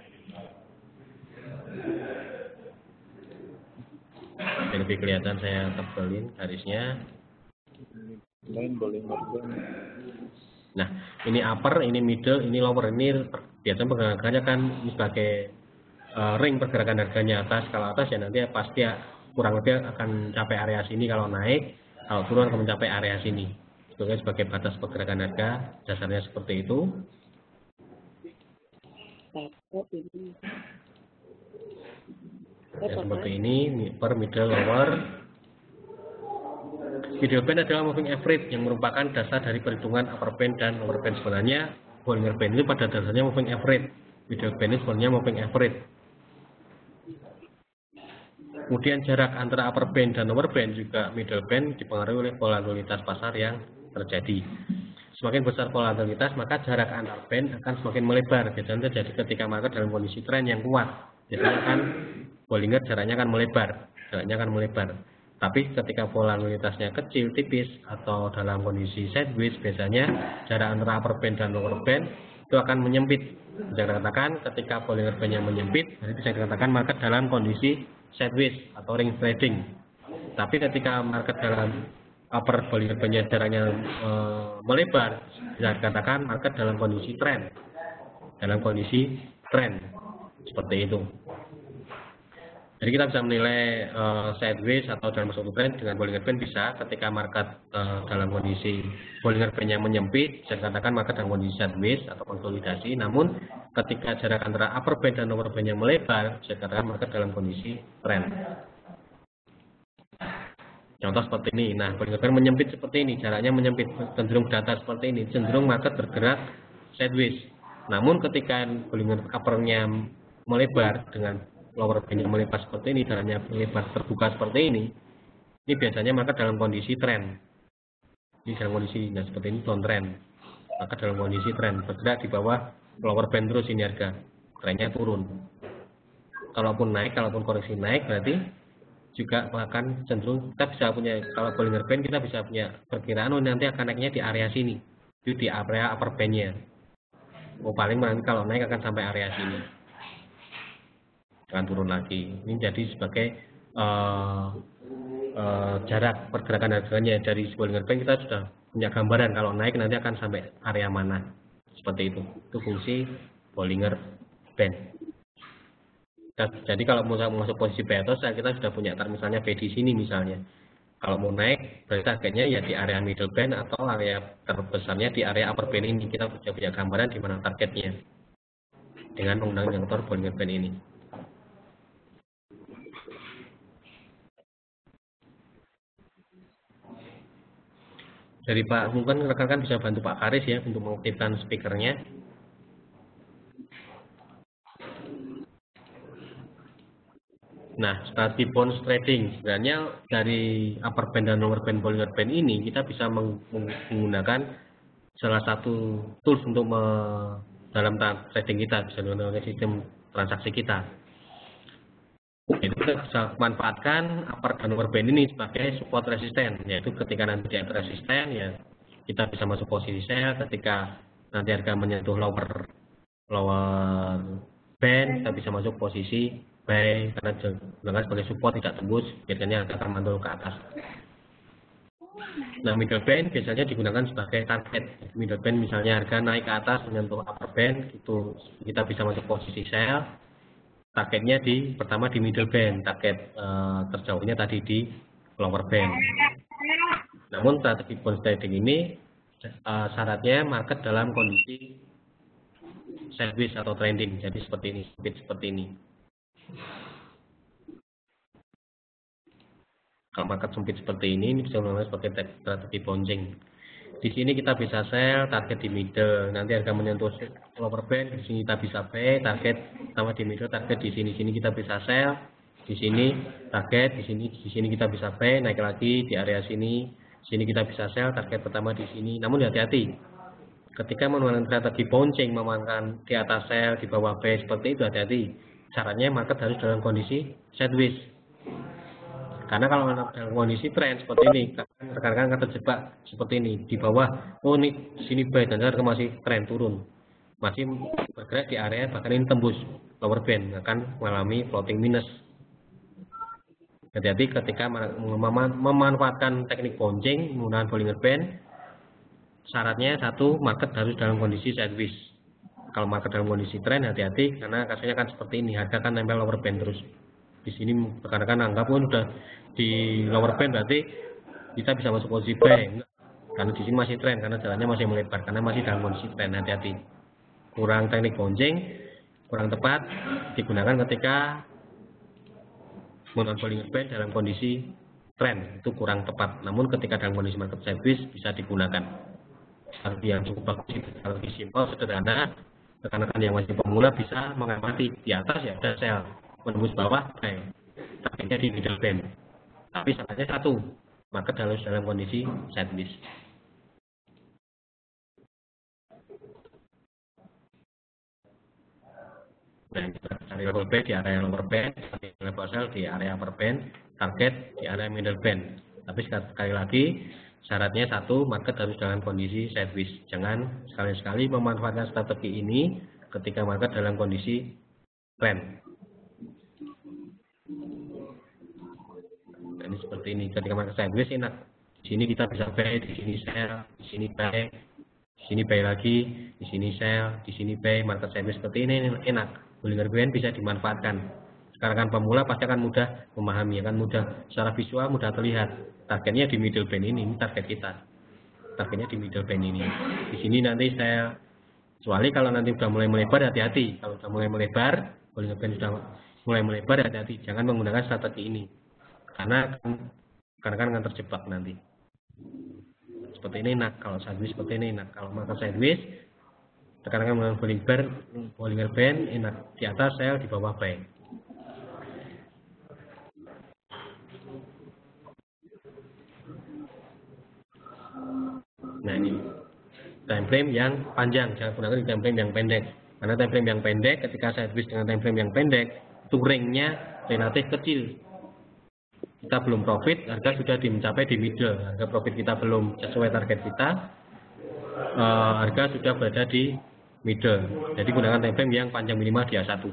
Jadi lebih kelihatan saya tebelin garisnya. Nah, ini upper, ini middle, ini lower. Ini biasanya pergerakannya kan ini sebagai uh, ring pergerakan harganya atas. Kalau atas ya nanti pasti ya, kurang lebih akan capai area sini kalau naik. Kalau turun akan mencapai area sini. Sebagai sebagai batas pergerakan harga, dasarnya seperti itu. Ya, seperti ini, upper, middle, lower. Middle band adalah moving average yang merupakan dasar dari perhitungan upper band dan lower band. Sebenarnya Bollinger Band itu pada dasarnya moving average. Middle band itu sebenarnya moving average. Kemudian jarak antara upper band dan lower band juga middle band dipengaruhi oleh volatilitas pasar yang terjadi. Semakin besar volatilitas, maka jarak antar band akan semakin melebar. Biasanya terjadi ketika market dalam kondisi tren yang kuat. Biasanya kan Bollinger jaraknya akan melebar, jaraknya akan melebar. Tapi ketika volatilitasnya kecil, tipis, atau dalam kondisi sideways, biasanya jarak antara upper band dan lower band itu akan menyempit. Bisa dikatakan ketika Bollinger Band yang menyempit, berarti bisa dikatakan market dalam kondisi sideways atau ring trading. Tapi ketika market dalam upper Bollinger Band jaraknya e, melebar, bisa dikatakan market dalam kondisi trend. Dalam kondisi trend seperti itu. Jadi kita bisa menilai uh, sideways atau dalam suatu trend dengan Bollinger Band bisa ketika market uh, dalam kondisi Bollinger Band yang menyempit, bisa dikatakan market dalam kondisi sideways atau konsolidasi. Namun ketika jarak antara upper band dan lower band yang melebar, bisa dikatakan market dalam kondisi trend. Contoh seperti ini. Nah, Bollinger Band menyempit seperti ini, jaraknya menyempit, cenderung datar seperti ini, cenderung market bergerak sideways. Namun ketika Bollinger uppernya melebar dengan lower band yang melebar seperti ini, jalannya melebar terbuka seperti ini, ini biasanya maka dalam kondisi trend. Ini dalam kondisi, nah seperti ini downtrend. Maka dalam kondisi trend bergerak di bawah lower band terus ini harga, trennya turun. Kalaupun naik, kalaupun koreksi naik, berarti juga akan cenderung kita bisa punya, kalau Bollinger Band kita bisa punya perkiraan oh nanti akan naiknya di area sini, itu di area upper bandnya. Oh paling nanti kalau naik akan sampai area sini, akan turun lagi. Ini jadi sebagai uh, uh, jarak pergerakan harganya dari Bollinger Band kita sudah punya gambaran kalau naik nanti akan sampai area mana. Seperti itu. Itu fungsi Bollinger Band. Jadi kalau mau masuk posisi buy atau sell kita sudah punya target misalnya B di sini misalnya. Kalau mau naik berarti targetnya ya di area middle band atau area terbesarnya di area upper band ini. Kita sudah punya gambaran di mana targetnya dengan menggunakan indikator Bollinger Band ini. Dari Pak, mungkin rekan-rekan bisa bantu Pak Karis ya untuk mengaktifkan speakernya. Nah, strategi bonds trading sebenarnya dari upper band dan lower band Bollinger Band ini kita bisa menggunakan salah satu tools untuk me, dalam trading kita, bisa menggunakan sistem transaksi kita. Jadi kita bisa manfaatkan upper dan lower band ini sebagai support resisten, yaitu ketika nanti di atas resisten ya kita bisa masuk posisi sell, ketika nanti harga menyentuh lower lower band kita bisa masuk posisi buy karena dengan sebagai support tidak tembus biasanya akan mantul ke atas. Nah middle band biasanya digunakan sebagai target. Middle band misalnya harga naik ke atas menyentuh upper band itu kita bisa masuk posisi sell. Targetnya di pertama di middle band, target uh, terjauhnya tadi di lower band. Namun strategi bonds trading ini uh, syaratnya market dalam kondisi sideways atau trending, jadi seperti ini, seperti ini. Kalau market sempit seperti ini, ini bisa menggunakan sebagai strategi bouncing. Di sini kita bisa sell, target di middle. Nanti harga menyentuh lower band, di sini kita bisa buy, target sama di middle, target di sini. Sini kita bisa sell, di sini target, di sini di sini kita bisa buy, naik lagi di area sini. Sini kita bisa sell, target pertama di sini. Namun hati-hati. Ketika menggunakan strategi bouncing, memakan di atas sell, di bawah buy seperti itu, hati-hati. Caranya market harus dalam kondisi sideways. Karena kalau dalam kondisi tren seperti ini, rekan-rekan akan terjebak seperti ini di bawah. Oh ini sini buy dan harga masih tren turun, masih bergerak di area bahkan ini tembus lower band akan mengalami floating minus. Hati-hati ketika memanfaatkan teknik bouncing menggunakan Bollinger Band. Syaratnya satu, market harus dalam kondisi sideways. Kalau market dalam kondisi tren hati-hati karena kasusnya kan seperti ini, harga kan nempel lower band terus. Di sini rekan-rekan anggap pun sudah di lower band berarti kita bisa masuk posisi buy, karena di sini masih tren karena jalannya masih melebar karena masih dalam kondisi tren. Hati-hati, kurang teknik bouncing, kurang tepat digunakan ketika menggunakan Bollinger Band dalam kondisi tren, itu kurang tepat. Namun ketika dalam kondisi market sideways bisa digunakan. Strategi yang cukup bagus, strategi simpel sederhana, rekan-rekan yang masih pemula bisa mengamati di atas ya ada sell, menembus bawah buy, targetnya di middle band. Tapi syaratnya satu, market harus dalam kondisi sideways. Dan kita cari level buy di area lower band, level sell di area upper band, target di area middle band. Tapi sekali lagi syaratnya satu, market harus dalam kondisi sideways. Jangan sekali-sekali memanfaatkan strategi ini ketika market dalam kondisi trend. Nah, ini seperti ini, ketika market sideways enak. Di sini kita bisa buy, di sini sell, di sini buy, di sini buy lagi, di sini sell, di sini buy. Market sideways seperti ini enak. Bollinger Band bisa dimanfaatkan. Sekarang kan pemula pasti akan mudah memahami, akan mudah secara visual mudah terlihat. Targetnya di middle band ini, ini target kita. Targetnya di middle band ini. Di sini nanti saya, kecuali kalau nanti sudah mulai melebar, hati-hati. Kalau sudah mulai melebar, Bollinger Band sudah mulai melebar, hati-hati. Jangan menggunakan strategi ini, karena karena kan akan terjebak nanti. Seperti ini enak, kalau sideways seperti ini enak. Kalau market sideways, tekankan menggunakan Bollinger Band, Bollinger Band enak. Di atas sell, di bawah buy. Nah ini time frame yang panjang, jangan gunakan di time frame yang pendek. Karena time frame yang pendek, ketika sideways dengan time frame yang pendek, itu ring-nya relatif kecil. Kita belum profit, harga sudah mencapai di middle. Harga profit kita belum sesuai target kita, uh, harga sudah berada di middle. Jadi gunakan time frame yang panjang minimal di A satu.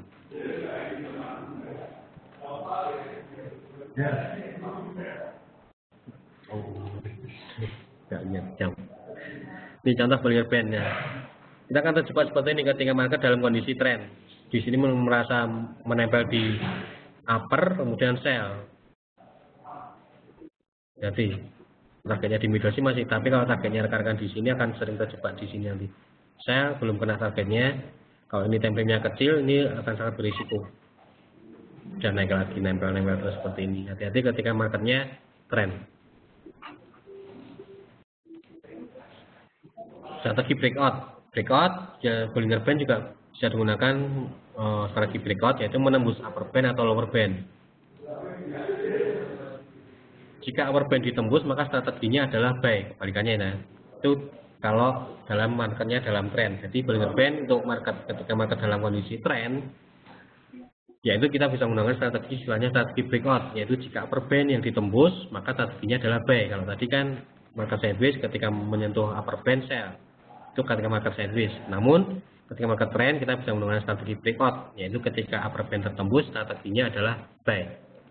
Oh, nggak ingat jam. Ini contoh Bollinger Band ya. Kita akan terjebak seperti ini ketika market dalam kondisi trend. Di sini merasa menempel di upper, kemudian sell. Jadi targetnya di middle sih masih, tapi kalau targetnya rekan-rekan di sini akan sering terjebak di sini nanti. Sell belum kena targetnya. Kalau ini time frame-nya kecil, ini akan sangat berisiko. Dan naik lagi, nempel-nempel terus seperti ini. Hati-hati ketika marketnya trend. Strategi breakout, breakout ya, Bollinger Band juga bisa digunakan uh, strategi breakout, yaitu menembus upper band atau lower band. Jika upper band ditembus, maka strateginya adalah buy. Kebalikannya nah, itu kalau dalam marketnya dalam trend. Jadi Bollinger Band untuk market ketika market dalam kondisi trend, yaitu kita bisa menggunakan strategi istilahnya strategi breakout, yaitu jika upper band yang ditembus, maka strateginya adalah buy. Kalau tadi kan market sideways ketika menyentuh upper band sell. Itu ketika market sideways. Namun ketika market trend kita bisa menggunakan strategi breakout, yaitu ketika upper band tertembus strateginya adalah buy.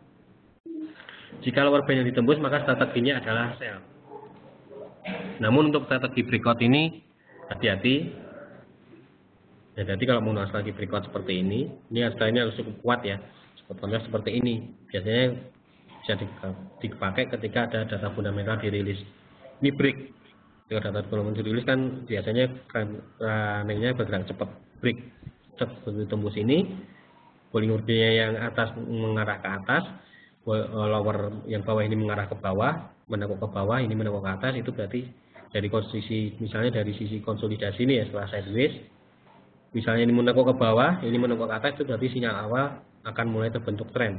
Jika lower band yang ditembus maka strateginya adalah sell. Namun untuk strategi breakout ini hati-hati. Ya, jadi kalau menggunakan strategi breakout seperti ini, ini harganya harus cukup kuat ya. Sebetulnya seperti ini. Biasanya bisa dipakai ketika ada data fundamental dirilis. Ini break. Ketika data fundamental dirilis kan biasanya runningnya bergerak cepat. Break. Begitu tembus ini, Bollinger Band yang atas mengarah ke atas, lower yang bawah ini mengarah ke bawah, menekuk ke bawah, ini menekuk ke atas, itu berarti dari posisi, misalnya dari sisi konsolidasi ini ya setelah sideways, misalnya ini menekuk ke bawah, ini menekuk ke atas, itu berarti sinyal awal akan mulai terbentuk tren.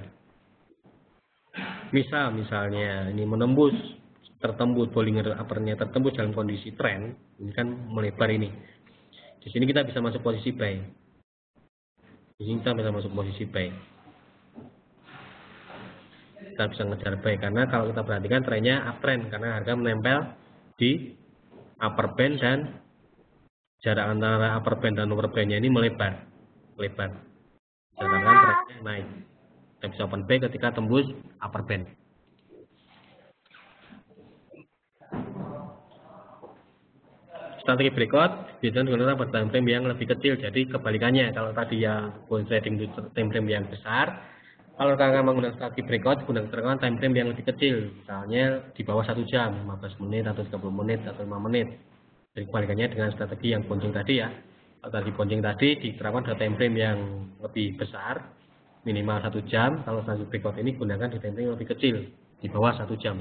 Misal, misalnya ini menembus, tertembus, Bollinger uppernya tertembus dalam kondisi tren, ini kan melebar ini. Di sini kita bisa masuk posisi buy. Di sini kita bisa masuk posisi buy. Kita bisa ngejar buy karena kalau kita perhatikan trennya uptrend karena harga menempel di upper band dan jarak antara upper band dan lower bandnya ini melebar, melebar. Sedangkan trennya naik. Kita bisa open buy ketika tembus upper band. Strategi breakout biasanya digunakan pada time frame yang lebih kecil. Jadi kebalikannya, kalau tadi yang bull trading di time frame yang besar, kalau kalian menggunakan strategi breakout, gunakan time frame yang lebih kecil, misalnya di bawah satu jam, lima belas menit atau tiga puluh menit atau lima menit. Jadi kebalikannya dengan strategi yang bouncing tadi ya. Kalau tadi bouncing tadi diterapkan pada time frame yang lebih besar, minimal satu jam. Kalau strategi breakout ini gunakan di time frame yang lebih kecil, di bawah satu jam.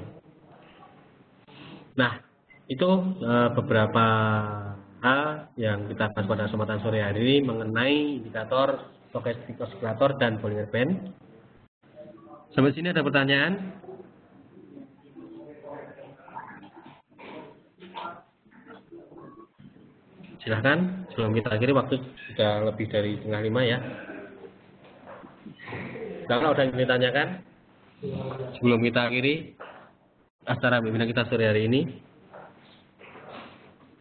Nah, itu uh, beberapa hal yang kita bahas pada kesempatan sore hari ini mengenai indikator stochastic oscillator dan Bollinger Band. Sampai sini ada pertanyaan? Silahkan, sebelum kita akhiri, waktu sudah lebih dari setengah lima ya. Kalau ada yang ditanyakan sebelum kita akhiri acara webinar kita sore hari ini.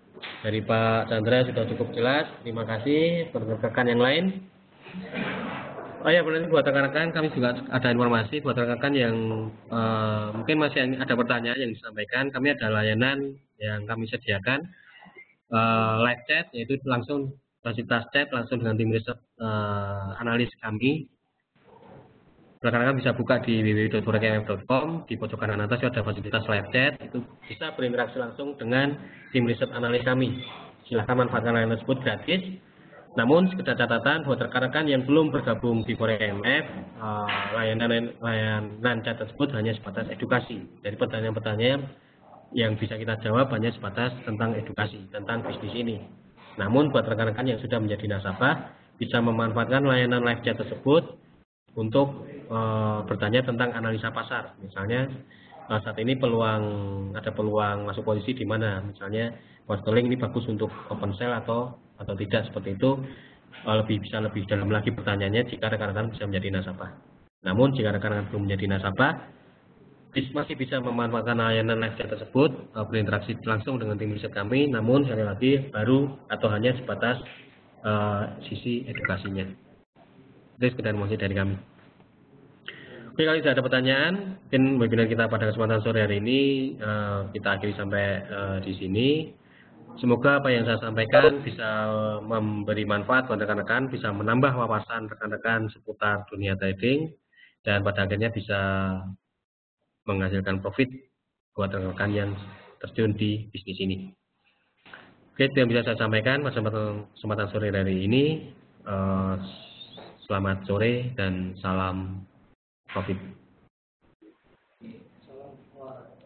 Dari Pak Chandra sudah cukup jelas. Terima kasih. Rekan-rekan yang lain. Oh ya, berarti buat rekan-rekan kami juga ada informasi buat rekan-rekan yang uh, mungkin masih ada pertanyaan yang disampaikan. Kami ada layanan yang kami sediakan uh, live chat, yaitu langsung fasilitas chat langsung dengan tim riset uh, analis kami. Rekan-rekan bisa buka di w w w titik forekmf titik com, di pojok kanan atas ada fasilitas live chat, itu bisa berinteraksi langsung dengan tim riset analis kami. Silahkan manfaatkan layanan tersebut gratis. Namun sekedar catatan buat rekan-rekan yang belum bergabung di ForekMF, uh, layanan layanan chat tersebut hanya sebatas edukasi. Dari pertanyaan-pertanyaan yang bisa kita jawab hanya sebatas tentang edukasi, tentang bisnis ini. Namun buat rekan-rekan yang sudah menjadi nasabah, bisa memanfaatkan layanan live chat tersebut untuk uh, bertanya tentang analisa pasar. Misalnya uh, saat ini peluang ada peluang masuk posisi di mana, misalnya Sterling ini bagus untuk open sell atau atau tidak, seperti itu. Uh, lebih bisa lebih dalam lagi pertanyaannya jika rekan-rekan bisa menjadi nasabah. Namun jika rekan-rekan belum menjadi nasabah, masih bisa memanfaatkan layanan live chat tersebut, uh, berinteraksi langsung dengan tim riset kami, namun sekali lagi baru atau hanya sebatas uh, sisi edukasinya. Itu sekedar informasi dari kami. Oke, kalau tidak ada pertanyaan, mungkin webinar kita pada kesempatan sore hari ini uh, kita akhiri sampai uh, di sini. Semoga apa yang saya sampaikan bisa memberi manfaat buat rekan-rekan, bisa menambah wawasan rekan-rekan seputar dunia trading, dan pada akhirnya bisa menghasilkan profit buat rekan-rekan yang terjun di bisnis ini. Oke, itu yang bisa saya sampaikan pada kesempatan sore hari ini. Uh, selamat sore dan salam profit.